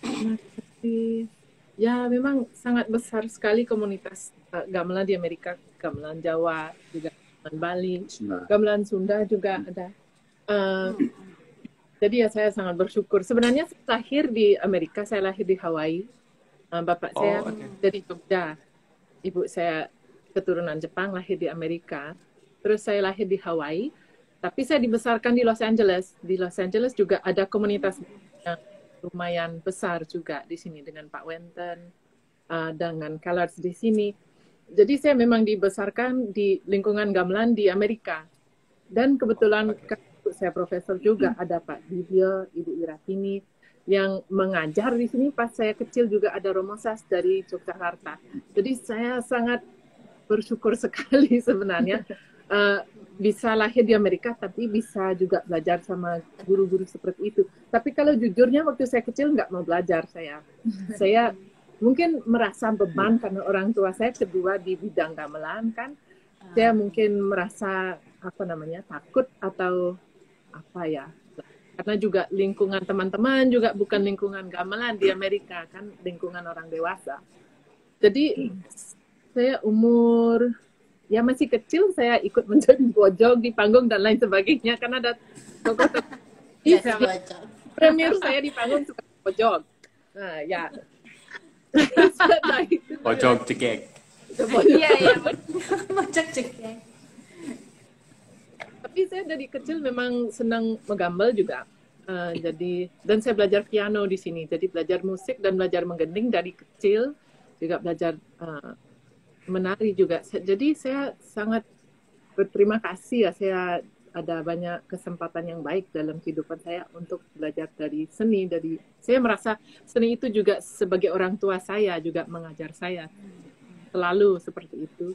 Ya, memang sangat besar sekali komunitas gamelan di Amerika, gamelan Jawa, juga gamelan Bali,
Sunda.
gamelan Sunda juga ada. Jadi ya saya sangat bersyukur. Sebenarnya saya lahir di Amerika, saya lahir di Hawaii. Bapak saya dari Jogja, ibu saya keturunan Jepang, lahir di Amerika. Terus saya lahir di Hawaii, tapi saya dibesarkan di Los Angeles. Di Los Angeles juga ada komunitas yang lumayan besar juga di sini dengan Pak Wenten, dengan Colors di sini. Jadi saya memang dibesarkan di lingkungan gamelan di Amerika. Dan kebetulan saya profesor juga, ada Pak Dibio, Ibu Iratini, yang mengajar di sini. Pas saya kecil juga ada Romo Sas dari Yogyakarta. Jadi saya sangat bersyukur sekali sebenarnya bisa lahir di Amerika, tapi bisa juga belajar sama guru-guru seperti itu. Tapi kalau jujurnya waktu saya kecil nggak mau belajar saya. Saya mungkin merasa beban karena orang tua saya kedua di bidang gamelan kan. Saya mungkin merasa takut atau apa ya. Karena juga lingkungan teman-teman juga bukan lingkungan gamelan di Amerika kan, lingkungan orang dewasa. Jadi saya umur ya masih kecil saya ikut menjadi bojong di panggung dan lain sebagainya karena ada tokoh-tokoh premier saya di panggung suka bojong. Nah ya.
Bojong cekek.
Iya, bojong cekek.
Tapi saya dari kecil memang senang menggambel juga. Jadi dan saya belajar piano di sini. Jadi belajar musik dan belajar menggending dari kecil, juga belajar menari juga. Jadi saya sangat berterima kasih ya, saya ada banyak kesempatan yang baik dalam kehidupan saya untuk belajar dari seni. Saya merasa seni itu juga sebagai orang tua saya juga mengajar saya selalu seperti itu.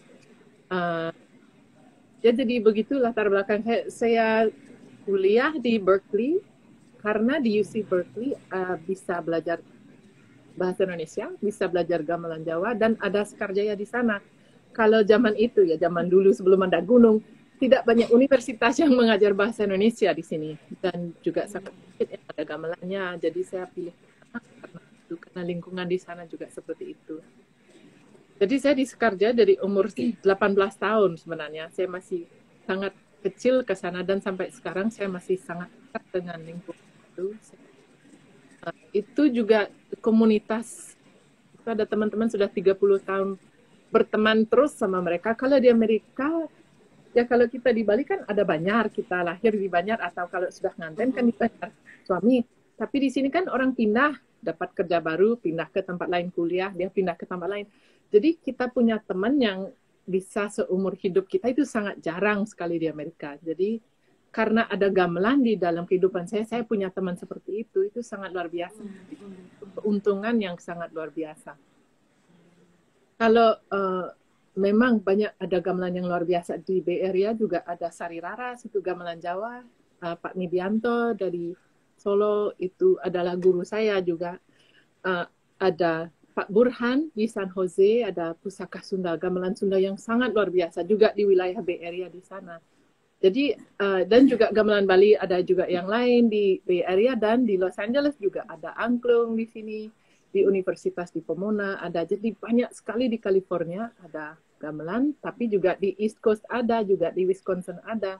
Ya jadi begitu latar belakang saya kuliah di Berkeley karena di UC Berkeley bisa belajar bahasa Indonesia, bisa belajar gamelan Jawa, dan ada Sekar Jaya di sana. Kalau zaman itu ya, zaman dulu sebelum ada gunung, tidak banyak universitas yang mengajar bahasa Indonesia di sini, dan juga sangat sedikit yang ada gamelannya. Jadi saya pilih karena lingkungan di sana juga seperti itu. Jadi saya di Sekar Jaya dari umur 18 tahun sebenarnya. Saya masih sangat kecil ke sana dan sampai sekarang saya masih sangat dekat dengan lingkungan itu. Itu juga komunitas, itu ada teman-teman sudah 30 tahun berteman terus sama mereka. Kalau di Amerika, ya kalau kita di Bali kan ada Banyar, kita lahir di Banyar, atau kalau sudah nganten kan di Banyar suami. Tapi di sini kan orang pindah, dapat kerja baru, pindah ke tempat lain kuliah, dia pindah ke tempat lain. Jadi kita punya teman yang bisa seumur hidup kita itu sangat jarang sekali di Amerika. Jadi karena ada gamelan di dalam kehidupan saya punya teman seperti itu sangat luar biasa. Keuntungan yang sangat luar biasa. Kalau memang banyak ada gamelan yang luar biasa di Bay Area, juga ada Sari Raras, itu gamelan Jawa. Pak Nibianto dari Solo, itu adalah guru saya juga. Ada Pak Burhan di San Jose, ada Pusaka Sunda, gamelan Sunda yang sangat luar biasa juga di wilayah Bay Area di sana. Jadi dan juga gamelan Bali ada juga yang lain di Bay Area dan di Los Angeles juga ada angklung di sini, di Universitas di Pomona ada. Jadi banyak sekali di California ada gamelan, tapi juga di East Coast ada, juga di Wisconsin ada.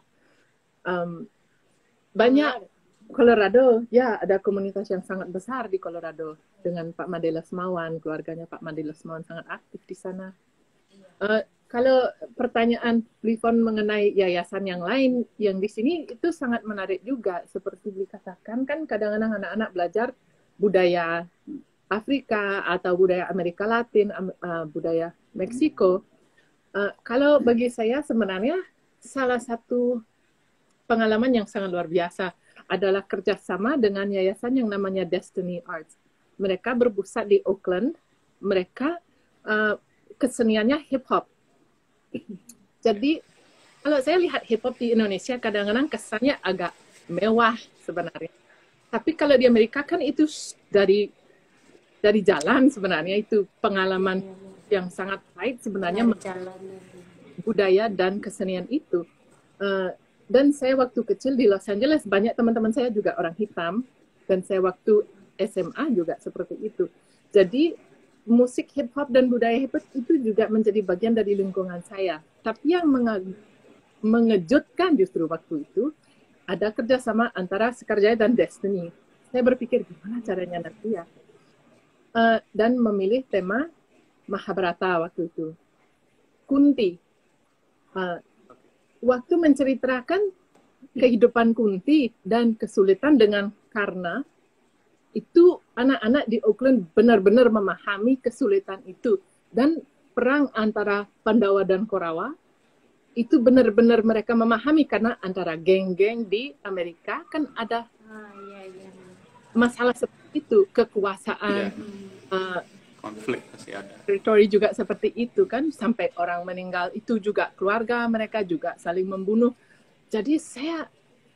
Banyak Colorado, ya ada komunitas yang sangat besar di Colorado dengan Pak Made Lesmawan, keluarganya Pak Made Lesmawan sangat aktif di sana. Kalau pertanyaan Livon mengenai yayasan yang lain yang di sini itu sangat menarik juga. Seperti dikatakan kan kadang-kadang anak-anak belajar budaya Afrika atau budaya Amerika Latin, budaya Meksiko. Kalau bagi saya sebenarnya salah satu pengalaman yang sangat luar biasa adalah kerjasama dengan yayasan yang namanya Destiny Arts. Mereka berpusat di Oakland. Mereka keseniannya hip hop. Jadi kalau saya lihat hip hop di Indonesia kadang-kadang kesannya agak mewah sebenarnya. Tapi kalau di Amerika kan itu dari jalan sebenarnya, itu pengalaman yang sangat baik sebenarnya budaya dan kesenian itu. Dan saya waktu kecil di Los Angeles banyak teman-teman saya juga orang hitam, dan saya waktu SMA juga seperti itu. Jadi musik hip hop dan budaya hip hop itu juga menjadi bagian dari lingkungan saya. Tapi yang mengejutkan justru waktu itu ada kerjasama antara Sekar Jaya dan Destiny. Saya berpikir gimana caranya nanti ya, dan memilih tema Mahabharata waktu itu. Kunti. Waktu menceritakan kehidupan Kunti dan kesulitan dengan Karna, itu anak-anak di Oakland benar-benar memahami kesulitan itu. Dan perang antara Pandawa dan Korawa, itu benar-benar mereka memahami karena antara geng-geng di Amerika kan ada masalah seperti itu, kekuasaan,
konflik pasti ada.
Teritori juga seperti itu kan, sampai orang meninggal itu juga keluarga mereka juga saling membunuh. Jadi saya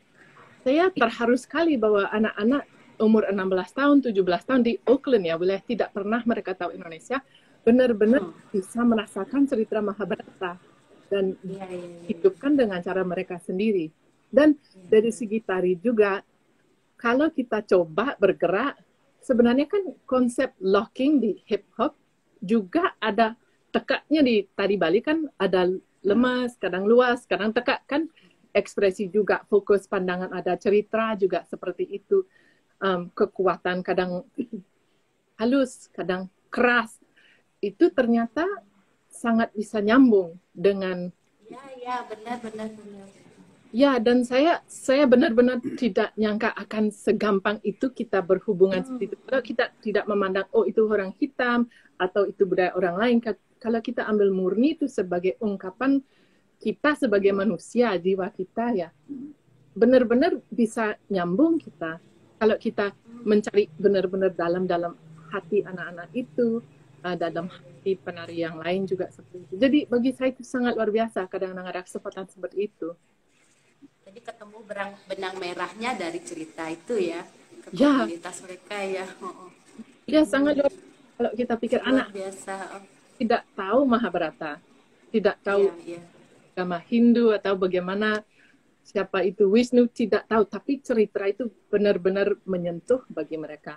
terharu sekali bahwa anak-anak umur 16 tahun, 17 tahun di Oakland ya, wilayah tidak pernah mereka tahu Indonesia, benar-benar bisa merasakan cerita Mahabharata dan hidupkan dengan cara mereka sendiri. Dan dari segi tari juga, kalau kita coba bergerak, sebenarnya kan konsep locking di hip hop juga ada tekaknya. Di tari Bali kan ada lemas, kadang luas, kadang tekak kan, ekspresi juga, fokus pandangan ada, cerita juga seperti itu. Kekuatan kadang halus, kadang keras, itu ternyata sangat bisa nyambung dengan
benar.
Ya, dan saya benar-benar tidak nyangka akan segampang itu kita berhubungan seperti itu. Kalau kita tidak memandang oh itu orang hitam atau itu budaya orang lain, kalau kita ambil murni itu sebagai ungkapan kita sebagai manusia, jiwa kita ya, benar-benar bisa nyambung kita. Kalau kita mencari benar-benar dalam hati anak-anak itu, dalam hati penari yang lain juga seperti itu. Jadi bagi saya itu sangat luar biasa kadang-kadang ada kesempatan seperti itu.
Jadi ketemu benang merahnya dari cerita itu ya, ke
Ya.
komunitas mereka ya.
Ya sangat luar biasa. Kalau kita pikir
Luar
anak
biasa.
tidak tahu Mahabharata, tidak tahu agama Hindu atau bagaimana siapa itu Wisnu, tidak tahu, tapi cerita itu benar-benar menyentuh bagi mereka.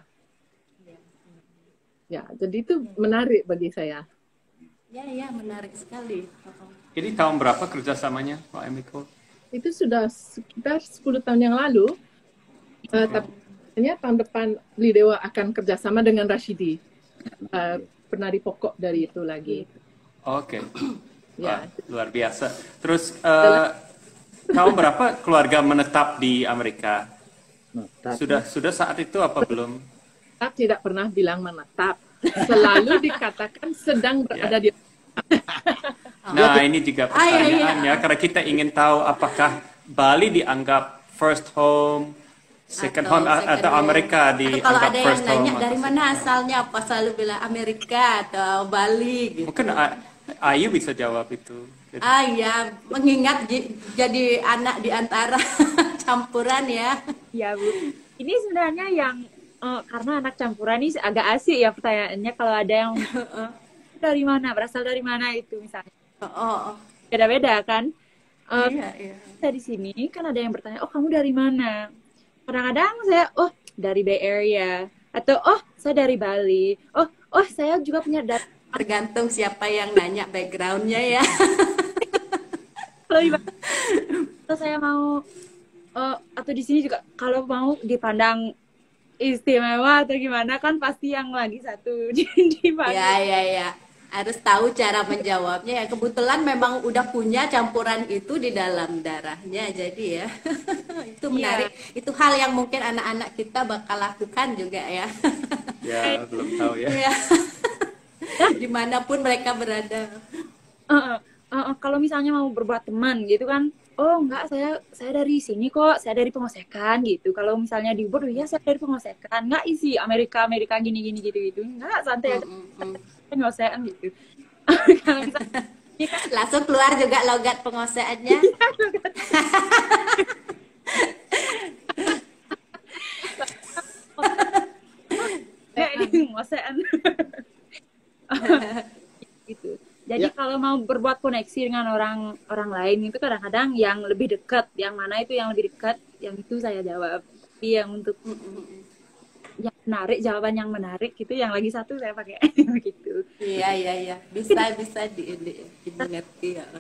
Ya, jadi itu menarik bagi saya.
Ya, menarik sekali.
Ini tahun berapa kerjasamanya, Pak Emiko?
Itu sudah sekitar 10 tahun yang lalu. Tapi tahun depan Lidewa akan kerjasama dengan Rashidi, penari pokok dari itu lagi.
Oke.
Ya.
Luar biasa. Terus tahun berapa keluarga menetap di Amerika? Sudah saat itu apa belum?
Tetap tidak pernah bilang menetap. Selalu dikatakan sedang berada di.
Nah, ini juga pertanyaannya, karena kita ingin tahu apakah Bali dianggap first home, second home, atau Amerika dianggap first home.
Kalau ada yang nanya dari mana asalnya, apa selalu bilang Amerika atau Bali gitu.
Mungkin Ayu bisa jawab itu.
Ya, mengingat jadi anak di antara campuran ya.
Ya Bu, ini sebenarnya yang karena anak campuran ini agak asik ya pertanyaannya. Kalau ada yang dari mana, berasal dari mana itu misalnya. Beda-beda kan.
Iya, iya.
Dari sini kan ada yang bertanya, oh kamu dari mana? Kadang-kadang saya, oh dari Bay Area, atau oh saya dari Bali, oh saya juga punya data.
Tergantung siapa yang nanya backgroundnya ya.
Kalau saya mau atau di sini juga kalau mau dipandang istimewa atau gimana kan pasti yang lagi satu di Bali.
Ya. Harus tahu cara menjawabnya ya. Kebetulan memang udah punya campuran itu di dalam darahnya, jadi ya. Itu menarik. Itu hal yang mungkin anak-anak kita bakal lakukan juga ya.
Ya, belum tahu ya.
Ya. Dimanapun mereka berada.
Kalau misalnya mau berbuat teman gitu kan, oh enggak, saya dari sini kok, saya dari Pengosekan gitu. Kalau misalnya di Ubud, ya saya dari Pengosekan. Enggak isi Amerika gini gitu. Enggak, santai aja. Pengosekan gitu. Kalau misalnya
langsung keluar juga logat pengoseannya.
ini Pengosekan. Gitu. Jadi kalau mau berbuat koneksi dengan orang lain itu kadang-kadang yang lebih dekat, yang mana itu yang lebih dekat, yang itu saya jawab. Tapi yang untuk yang menarik, jawaban yang menarik itu yang lagi satu saya pakai begitu.
Iya. Bisa dimengerti ya.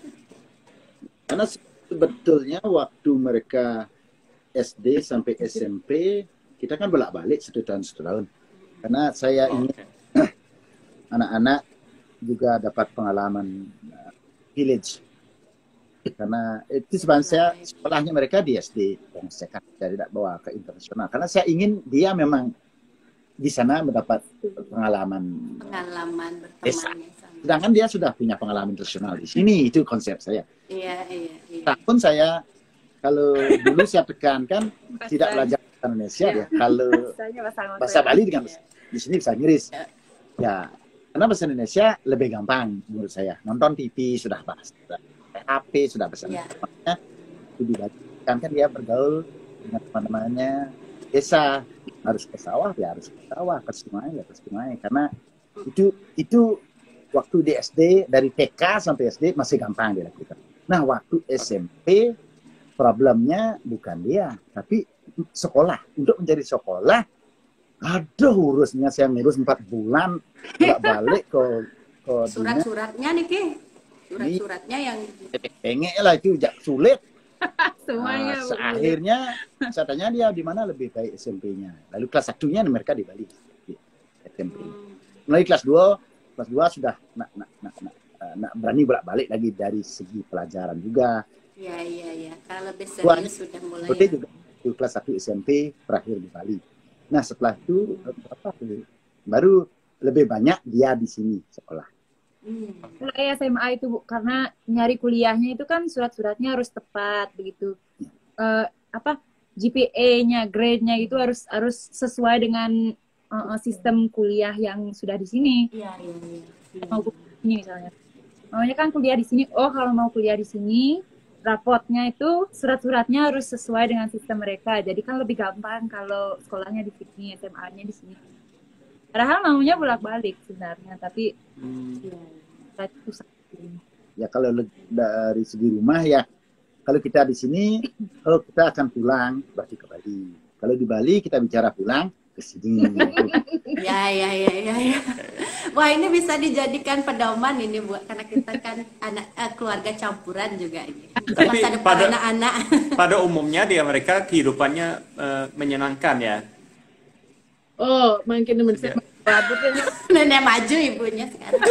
Karena sebetulnya waktu mereka SD sampai SMP kita kan bolak-balik 1 tahun. Karena saya ingin anak-anak juga dapat pengalaman village, karena itu sebenarnya sekolahnya mereka di SD dan saya tidak bawa ke internasional karena saya ingin dia memang di sana mendapat pengalaman desa. Sedangkan dia sudah punya pengalaman internasional di sini, itu konsep saya.
Iya.
Takpun saya kalau dulu saya tekankan tidak belajar bahasa Indonesia ya, kalau bahasa Bali dengan di sini bisa Inggris ya. Karena bahasa Indonesia lebih gampang menurut saya. Nonton TV sudah bahasa, HP sudah bahasa Indonesia. Itu dibacakan kan dia bergaul dengan teman-temannya. Desa harus ke sawah, ya harus ke sawah, ke sungai ya ke sungai. Karena itu waktu di SD dari TK sampai SD masih gampang dilakukan. Nah waktu SMP problemnya bukan dia, tapi sekolah. Untuk menjadi sekolah, aduh urusnya saya ngurus 4 bulan nggak balik ke
surat-suratnya nih Ki. Surat-suratnya yang
pengen lah itu sulit.
Semuanya.
Akhirnya saya tanya dia di mana lebih baik SMP-nya. Lalu kelas 1-nya mereka di Bali. Di SMP. Mulai kelas 2 sudah nak berani bolak-balik lagi dari segi pelajaran juga.
Iya. Kalau lebih serius sudah mulai.
Juga kelas 1 SMP terakhir di Bali. Nah setelah itu baru lebih banyak dia di sini sekolah.
Kalau SMA itu Bu, karena nyari kuliahnya itu kan surat-suratnya harus tepat begitu. GPA-nya, grade-nya itu harus sesuai dengan sistem kuliah yang sudah di sini.
Iya.
Mau kuliah ini misalnya. Maunya kan kuliah di sini. Oh, kalau mau kuliah di sini, rapotnya itu surat-suratnya harus sesuai dengan sistem mereka. Jadi kan lebih gampang kalau sekolahnya di sini, SMA-nya di sini. Padahal maunya bolak-balik sebenarnya, tapi susah.
Ya kalau dari segi rumah ya, kalau kita di sini, kalau kita akan pulang berarti ke Bali. Kalau di Bali kita bicara pulang ke sini.
Ya. Wah ini bisa dijadikan pedoman ini buat karena kita kan keluarga campuran juga ini.
Tapi
Masa depan anak-anak.
Pada umumnya di Amerika kehidupannya menyenangkan ya.
Oh, makin
nenek maju ibunya sekarang.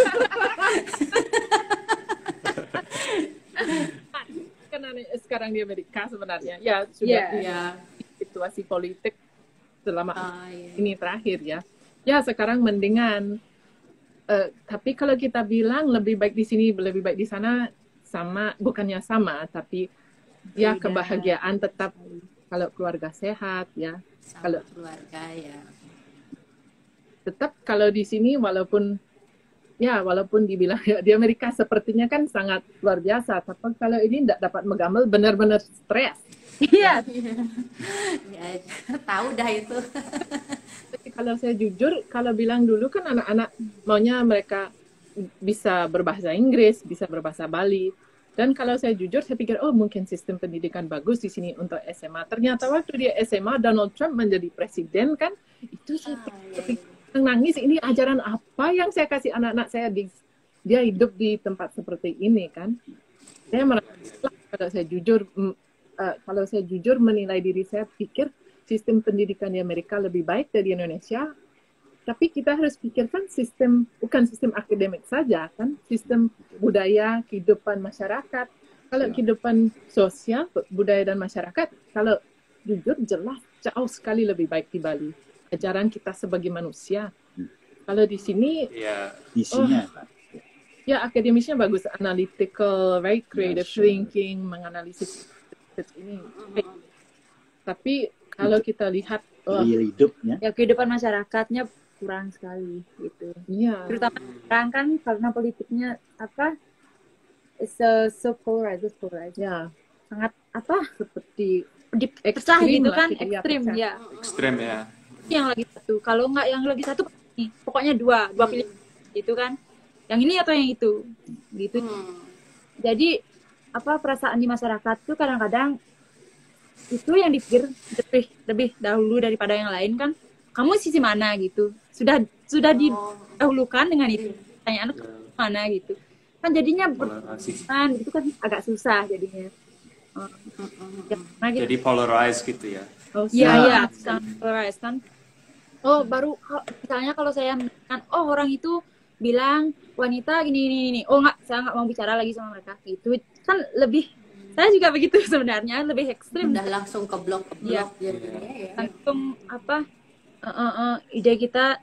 Kan sekarang di Amerika sebenarnya ya sudah situasi politik selama ini terakhir ya. Ya sekarang mendingan. Tapi kalau kita bilang lebih baik di sini, lebih baik di sana, sama bukannya sama, tapi ya kebahagiaan tetap kalau keluarga sehat ya.
Sama
kalau
keluarga ya.
Tetap kalau di sini walaupun dibilang ya, di Amerika sepertinya kan sangat luar biasa, tapi kalau ini tidak dapat menggambar benar-benar stres.
Iya.
Ya, tahu dah itu.
Kalau saya jujur, kalau bilang dulu kan anak-anak maunya mereka bisa berbahasa Inggris, bisa berbahasa Bali. Dan kalau saya jujur, saya pikir, oh mungkin sistem pendidikan bagus di sini untuk SMA. Ternyata waktu dia SMA, Donald Trump menjadi presiden kan, itu saya nangis, ini ajaran apa yang saya kasih anak-anak saya, dia hidup di tempat seperti ini kan. Saya merasa kalau saya jujur menilai diri saya, pikir sistem pendidikan di Amerika lebih baik dari Indonesia. Tapi kita harus pikirkan bukan sistem akademik saja kan, sistem budaya, kehidupan masyarakat. Kalau kehidupan sosial, budaya dan masyarakat, kalau jujur jelas jauh sekali lebih baik di Bali. Ajaran kita sebagai manusia. Kalau di sini,
isinya.
Ya, akademisnya bagus, analytical, right, creative thinking, menganalisis ini. Tapi kalau kita lihat
hidupnya,
ya kehidupan masyarakatnya kurang sekali gitu.
Iya.
Terutama sekarang kan karena politiknya so polarized.
Ya,
Sangat
seperti
pecah gitu
lah,
kan,
kita lihat
ekstrim
pecah.
ya.
Ekstrem ya.
Yang lagi satu, kalau nggak yang lagi satu nih, pokoknya dua pilihan itu kan. Yang ini atau yang itu. Gitu. Jadi perasaan di masyarakat tuh kadang-kadang itu yang dipikir lebih dahulu daripada yang lain kan. Kamu sisi mana gitu. Sudah didahulukan dengan itu. Pertanyaan mana gitu. Kan jadinya itu kan agak susah jadinya.
Jadi polarized gitu ya.
Iya, sangat polarized kan. Baru misalnya kalau saya kan orang itu bilang wanita gini. Oh enggak, saya nggak mau bicara lagi sama mereka. Gitu kan lebih, saya juga begitu sebenarnya, lebih ekstrim.
Udah langsung ke blok ya.
Langsung ide kita,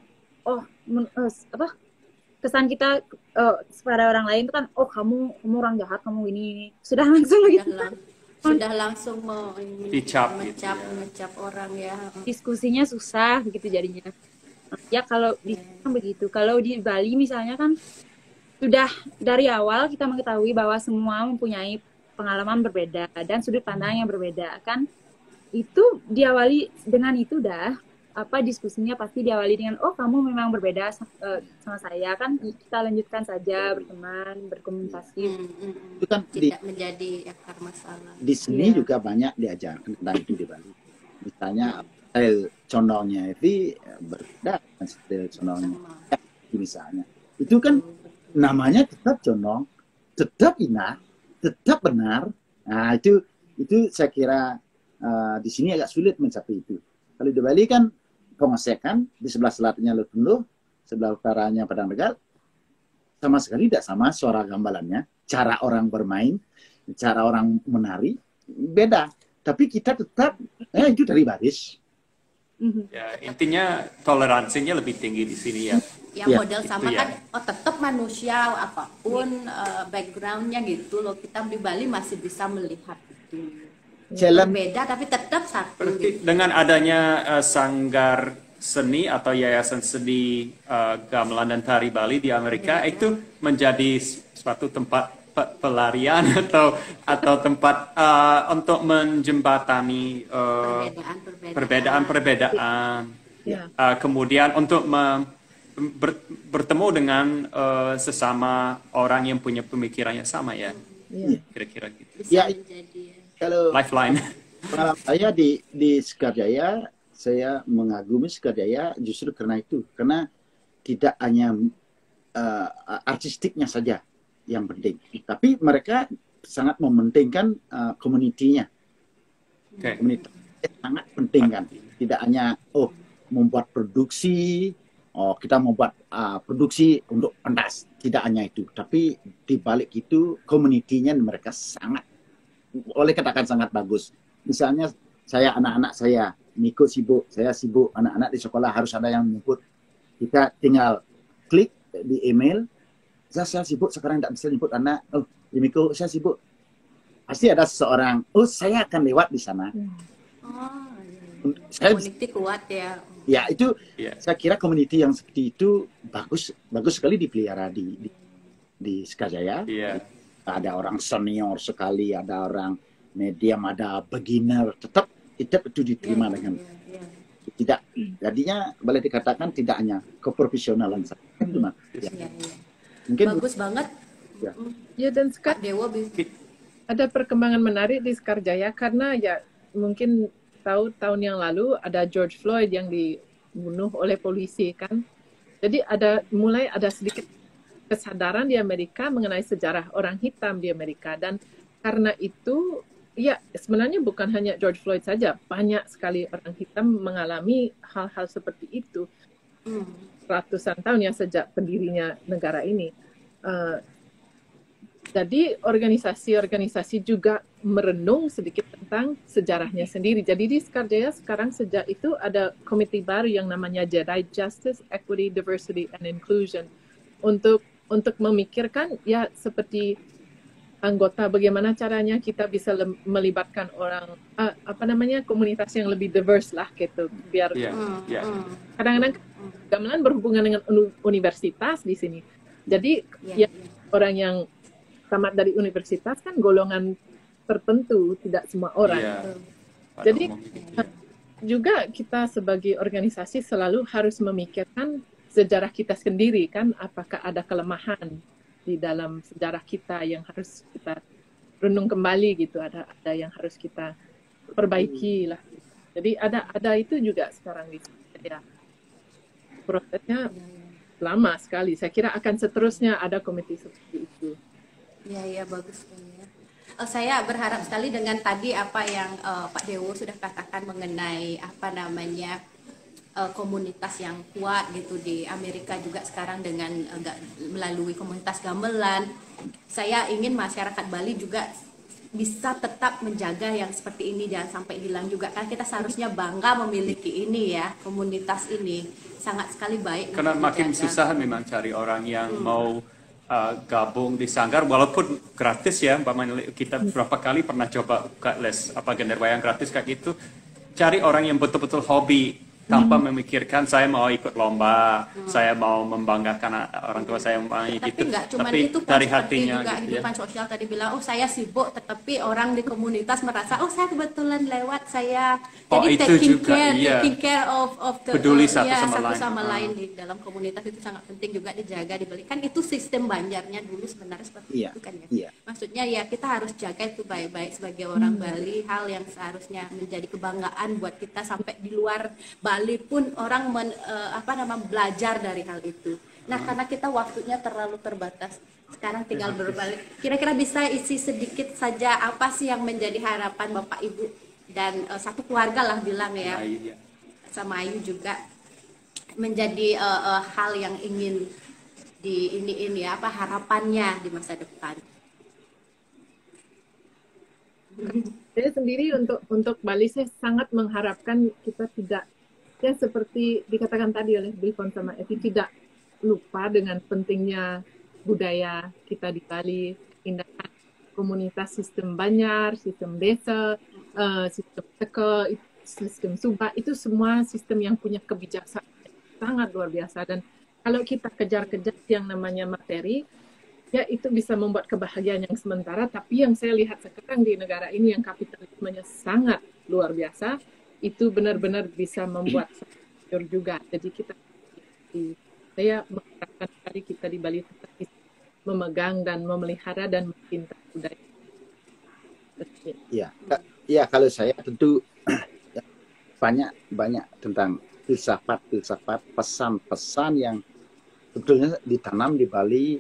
kesan kita kepada orang lain itu kan, kamu orang jahat, kamu ini sudah langsung begitu.
Sudah langsung
ngecap
orang ya.
Diskusinya susah begitu jadinya. Ya kalau di sana begitu. Kalau di Bali misalnya kan sudah dari awal kita mengetahui bahwa semua mempunyai pengalaman berbeda dan sudut pandang yang berbeda kan. Itu diawali dengan itu diskusinya pasti diawali dengan kamu memang berbeda sama saya kan, kita lanjutkan saja berteman, berkomunikasi.
Itu kan
tidak menjadi akar masalah.
Di sini juga banyak diajarkan tentang itu di Bali. Misalnya style condongnya itu berbeda dengan style condongnya. Misalnya itu kan namanya tetap condong, tetap inah, tetap benar. Nah itu saya kira di sini agak sulit mencapai itu. Kalau di Bali kan pengosekan, di sebelah selatan Lutunduh, sebelah utaranya Padang Regal, sama sekali tidak sama suara gamelannya, cara orang bermain, cara orang menari, beda. Tapi kita tetap, itu dari baris.
Ya, intinya toleransinya lebih tinggi di sini ya.
Yang model sama kan, tetap manusia apapun backgroundnya gitu loh. Kita di Bali masih bisa melihat itu. Beda tapi tetap satu.
Berarti dengan adanya sanggar seni atau yayasan seni gamelan dan tari Bali di Amerika itu menjadi suatu tempat pelarian atau tempat untuk menjembatani perbedaan. Kemudian untuk bertemu dengan sesama orang yang punya pemikirannya sama ya. Kira-kira gitu.
Ya, kalau
lifeline.
Pengalaman saya di Sekarjaya, saya mengagumi Sekarjaya justru karena itu, karena tidak hanya artistiknya saja yang penting, tapi mereka sangat mementingkan komunitinya. Komunitas sangat penting kan, tidak hanya membuat produksi, kita membuat produksi untuk pentas, tidak hanya itu, tapi di balik itu komunitinya mereka oleh katakan sangat bagus. Misalnya anak-anak saya, Niko sibuk, saya sibuk, anak-anak di sekolah harus ada yang menyebut. Kita tinggal klik di email, saya sibuk sekarang tidak bisa jemput anak, Niko saya sibuk. Pasti ada seseorang, saya akan lewat di sana.
Komuniti kuat ya.
Ya itu, saya kira komuniti yang seperti itu bagus sekali dipelihara di Sekarjaya. Ada orang senior sekali, ada orang medium, ada beginner, tetap itu diterima dengan tidak. Jadinya boleh dikatakan tidak hanya keprofesionalan saja. Mungkin
bagus banget
Ya.
Ya, dan
Pak
sekarang
Dewo
ada perkembangan menarik di Skarjaya karena ya mungkin tahu tahun yang lalu ada George Floyd yang dibunuh oleh polisi kan. Jadi mulai ada sedikit kesadaran di Amerika mengenai sejarah orang hitam di Amerika, dan karena itu ya sebenarnya bukan hanya George Floyd saja, banyak sekali orang hitam mengalami hal-hal seperti itu ratusan tahun ya sejak pendirinya negara ini. Jadi organisasi-organisasi juga merenung sedikit tentang sejarahnya sendiri. Jadi di Skarjaya sekarang sejak itu ada komite baru yang namanya JEDI, Justice, Equity, Diversity, and Inclusion, untuk memikirkan ya seperti anggota bagaimana caranya kita bisa melibatkan orang komunitas yang lebih diverse lah gitu, biar kadang-kadang gamelan berhubungan dengan universitas di sini. Jadi orang yang tamat dari universitas kan golongan tertentu, tidak semua orang. Jadi juga kita sebagai organisasi selalu harus memikirkan sejarah kita sendiri kan, apakah ada kelemahan di dalam sejarah kita yang harus kita renung kembali gitu, ada yang harus kita perbaiki lah. Jadi ada itu juga sekarang di ya. Prosesnya lama sekali. Saya kira akan seterusnya ada komite seperti itu.
Ya bagus ya. Saya berharap sekali dengan tadi apa yang Pak Dewo sudah katakan mengenai komunitas yang kuat gitu di Amerika juga sekarang dengan melalui komunitas gamelan. Saya ingin masyarakat Bali juga bisa tetap menjaga yang seperti ini, jangan sampai hilang juga, kan kita seharusnya bangga memiliki ini ya, komunitas ini sangat sekali baik.
Karena makin susah memang cari orang yang mau gabung di Sanggar walaupun gratis ya. Kita berapa kali pernah coba buka les gender wayang gratis kayak gitu, cari orang yang betul-betul hobi tanpa memikirkan saya mau ikut lomba, saya mau membanggakan orang tua saya
tapi
gitu.
Enggak cuma
tapi
itu,
dari hatinya
juga
gitu,
kehidupan sosial tadi bilang saya sibuk, tetapi orang di komunitas merasa saya kebetulan lewat, saya jadi taking care of the
peduli satu
sama lain di dalam komunitas. Itu sangat penting juga dijaga, dibalikan itu sistem Banjarnya dulu sebenarnya seperti itu kan ya. Maksudnya ya kita harus jaga itu baik-baik sebagai orang Bali, hal yang seharusnya menjadi kebanggaan buat kita, sampai di luar Bali pun orang belajar dari hal itu. Nah, karena kita waktunya terlalu terbatas, sekarang tinggal berbalik. Kira-kira bisa isi sedikit saja apa sih yang menjadi harapan Bapak Ibu dan satu keluarga lah bilang ya, sama Ayu juga menjadi hal yang ingin harapannya di masa depan.
Saya sendiri untuk Bali, saya sangat mengharapkan kita tidak, ya seperti dikatakan tadi oleh Bilfon sama Evi, tidak lupa dengan pentingnya budaya kita di Bali, keindahan komunitas, sistem Banjar, sistem desa, sistem teke, sistem Sumba, itu semua sistem yang punya kebijaksanaan sangat luar biasa. Dan kalau kita kejar-kejar yang namanya materi, ya itu bisa membuat kebahagiaan yang sementara. Tapi yang saya lihat sekarang di negara ini yang kapitalismenya sangat luar biasa, itu benar-benar bisa membuat saya juga. Jadi saya mengharapkan sekali kita di Bali tetap bisa memegang dan memelihara dan mencintai budaya.
Ya, kalau saya tentu banyak tentang filsafat, pesan-pesan yang sebetulnya ditanam di Bali,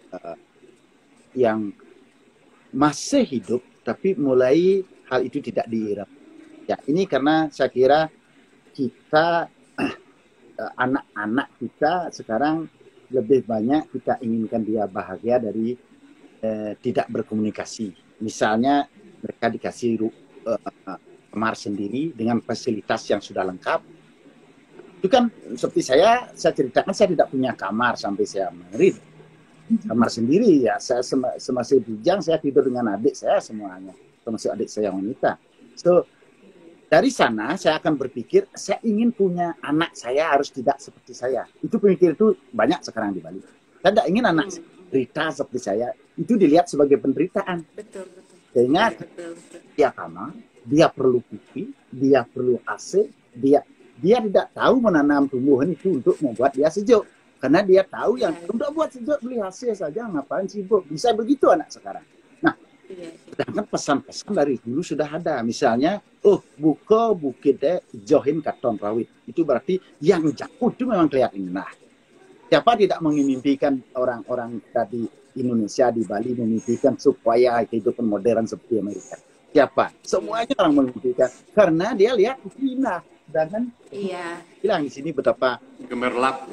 yang masih hidup, tapi mulai hal itu tidak diirap. Ya, ini karena saya kira kita anak-anak kita sekarang lebih banyak kita inginkan dia bahagia dari tidak berkomunikasi. Misalnya mereka dikasih kamar sendiri dengan fasilitas yang sudah lengkap. Itu kan seperti saya ceritakan, saya tidak punya kamar sampai saya merit. Kamar sendiri ya, saya semasa bujang saya tidur dengan adik saya semuanya, termasuk adik saya wanita. So dari sana saya akan berpikir, saya ingin punya anak saya harus tidak seperti saya. Itu pemikir itu banyak sekarang di Bali. Saya tidak ingin anak saya derita seperti saya. Itu dilihat sebagai penderitaan.
Betul.
Sehingga dia kamar, dia perlu TV, dia perlu AC, dia tidak tahu menanam tumbuhan itu untuk membuat dia sejuk. Karena dia tahu yang udah buat sejak beli hasil saja, ngapain sibuk. Bisa begitu anak sekarang. Nah, sedangkan pesan-pesan dari dulu sudah ada. Misalnya, buka bukit johin katon rawit. Itu berarti yang jauh itu memang kelihatan. Nah, siapa tidak mengimpikan orang-orang tadi Indonesia di Bali memimpikan supaya kehidupan modern seperti Amerika? Siapa? Semuanya orang memimpikan. Karena dia lihat China. Dan bilang di sini betapa
gemerlap.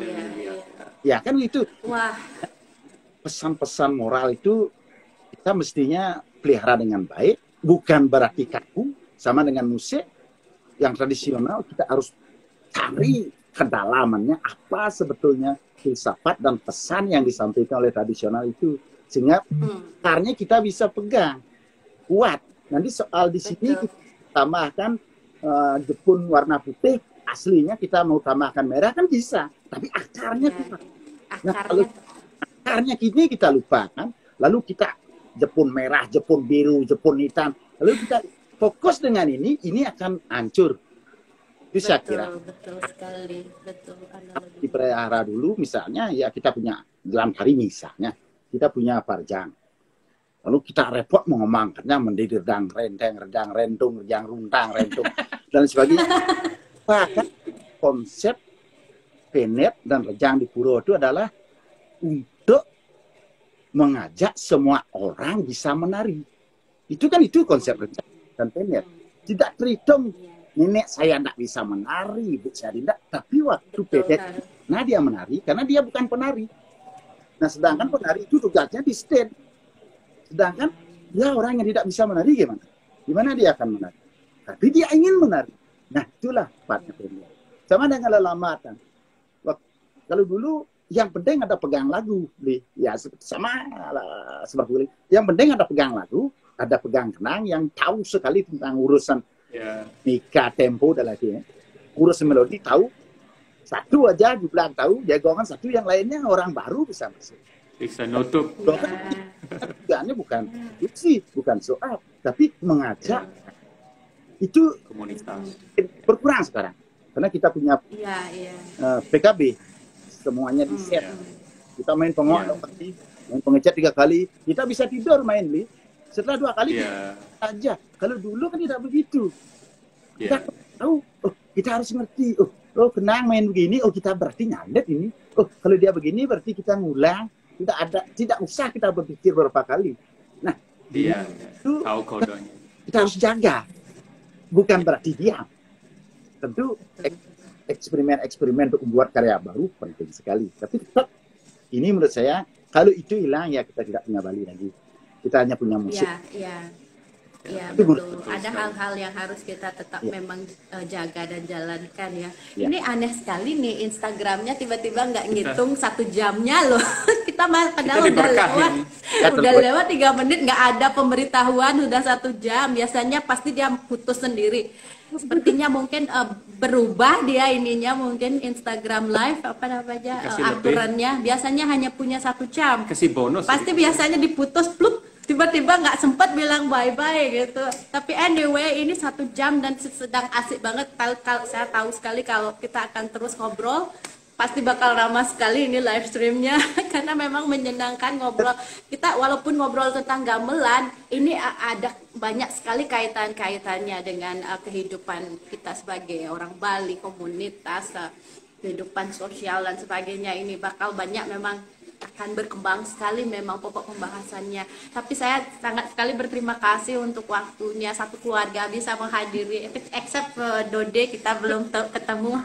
Ya kan itu.
Wah.
Pesan-pesan moral itu kita mestinya pelihara dengan baik. Bukan berarti kaku. Sama dengan musik yang tradisional, kita harus cari kedalamannya apa sebetulnya filsafat dan pesan yang disampaikan oleh tradisional itu. Sehingga akarnya kita bisa pegang. Kuat. Nanti soal di sini kita tambahkan Jepun warna putih, aslinya kita mau tambahkan merah kan bisa. Tapi akarnya kita. Nah, kalau akarnya kini kita lupakan, lalu kita Jepun merah, Jepun biru, Jepun hitam, lalu kita fokus dengan ini akan hancur. Itu saya kira.
Betul sekali, betul.
Dipelihara dulu, misalnya ya kita punya dalam hari misalnya kita punya parjang, lalu kita repot mengembangkannya menjadi redang, rentung, rejang, runtang, rentung dan sebagainya. Bahkan konsep penet dan rejang di pura itu adalah untuk mengajak semua orang bisa menari. Itu konsep rejang dan penet. Tidak terhitung nenek saya tidak bisa menari, ibu saya tidak. Tapi waktu penet, nah dia menari karena dia bukan penari. Nah sedangkan penari itu tugasnya di stage. Sedangkan dia orang yang tidak bisa menari gimana? Gimana dia akan menari? Tapi dia ingin menari. Nah itulah partnya penet. Sama dengan lelamatan. Kalau dulu yang penting ada pegang lagu, ya sama seperti yang penting ada pegang lagu, ada pegang kenang yang tahu sekali tentang urusan mika, tempo dan lain-lain. Urusan melodi tahu, satu aja dibilang tahu, jagongan satu yang lainnya orang baru bisa masuk.
Bisa nutup.
Tujuannya bukan fiksi, bukan soal, tapi mengajak itu
komunitas
berkurang sekarang karena kita punya PKB. Semuanya di set. Kita main pengok main pengecat 3 kali, kita bisa tidur main setelah 2 kali aja. Kalau dulu kan tidak begitu. Kita tahu, kita harus ngerti. Kenang main begini, kita berarti nyandet ini. Kalau dia begini berarti kita ngulang. Tidak usah kita berpikir berapa kali. Nah, itu
tahu kodenya.
Kita harus jaga. Bukan berarti diam. Tentu eksperimen untuk membuat karya baru penting sekali. Tapi tetap ini menurut saya kalau itu hilang ya kita tidak punya Bali lagi. Kita hanya punya musik.
Iya, betul. Ada hal-hal yang harus kita tetap memang jaga dan jalankan ya. Ini aneh sekali nih Instagramnya tiba-tiba nggak ngitung 1 jamnya loh. Kita padahal udah lewat 3 menit nggak ada pemberitahuan udah 1 jam. Biasanya pasti dia putus sendiri. Sepertinya mungkin berubah dia ininya mungkin Instagram Live apa namanya aturannya biasanya hanya punya 1 jam.
Kasih bonus.
Pasti biasanya diputus plup tiba-tiba nggak sempat bilang bye-bye gitu. Tapi anyway ini 1 jam dan sedang asik banget. Saya tahu sekali kalau kita akan terus ngobrol pasti bakal ramah sekali ini live streamnya karena memang menyenangkan ngobrol kita walaupun ngobrol tentang gamelan ini ada banyak sekali kaitannya dengan kehidupan kita sebagai orang Bali, komunitas, kehidupan sosial dan sebagainya. Ini bakal banyak memang akan berkembang sekali memang pokok pembahasannya. Tapi saya sangat sekali berterima kasih untuk waktunya satu keluarga bisa menghadiri except Dode kita belum ketemu.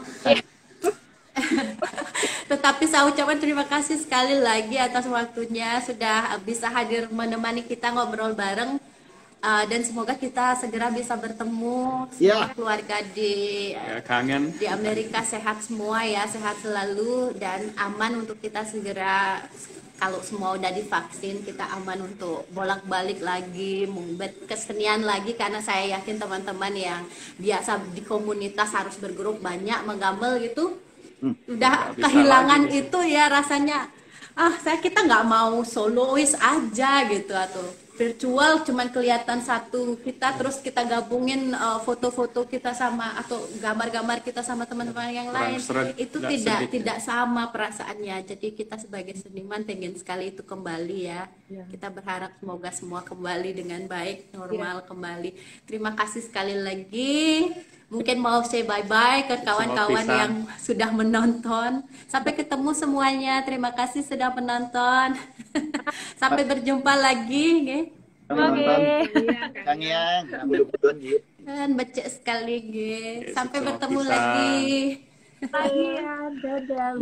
Tetapi saya ucapkan terima kasih sekali lagi atas waktunya sudah bisa hadir menemani kita ngobrol bareng dan semoga kita segera bisa bertemu semua keluarga di Amerika sehat semua ya, sehat selalu dan aman untuk kita segera kalau semua udah divaksin kita aman untuk bolak-balik lagi kesenian lagi karena saya yakin teman-teman yang biasa di komunitas harus bergrup banyak menggamel gitu udah kehilangan itu ya rasanya kita nggak mau solois aja gitu atau virtual cuman kelihatan satu kita, terus kita gabungin foto-foto kita sama atau gambar-gambar kita sama teman-teman yang lain, itu tidak sama perasaannya. Jadi kita sebagai seniman pengen sekali itu kembali ya. Kita berharap semoga semua kembali dengan baik, normal kembali. Terima kasih sekali lagi. Mungkin mau say bye-bye ke kawan-kawan yang sudah menonton. Sampai ketemu semuanya. Terima kasih sudah menonton. Sampai berjumpa lagi.
Oke.
Kang Yang, mudah-mudahan gitu.
Dan baca sekali. Sampai bertemu lagi.
Dadah.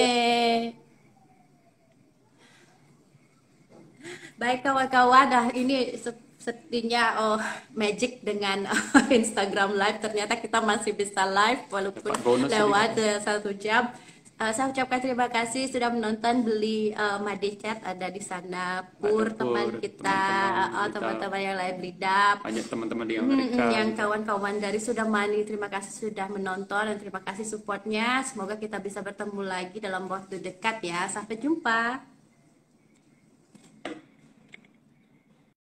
Baik kawan-kawan, ini sepertinya magic dengan Instagram Live. Ternyata kita masih bisa live walaupun lewat 1 jam. Saya ucapkan terima kasih sudah menonton. Beli Made Chat ada di sana, Pur teman kita, teman-teman yang lain, Lidap,
banyak teman-teman di Amerika,
yang kawan-kawan dari Sudamani. Terima kasih sudah menonton dan terima kasih supportnya. Semoga kita bisa bertemu lagi dalam waktu dekat ya. Sampai jumpa.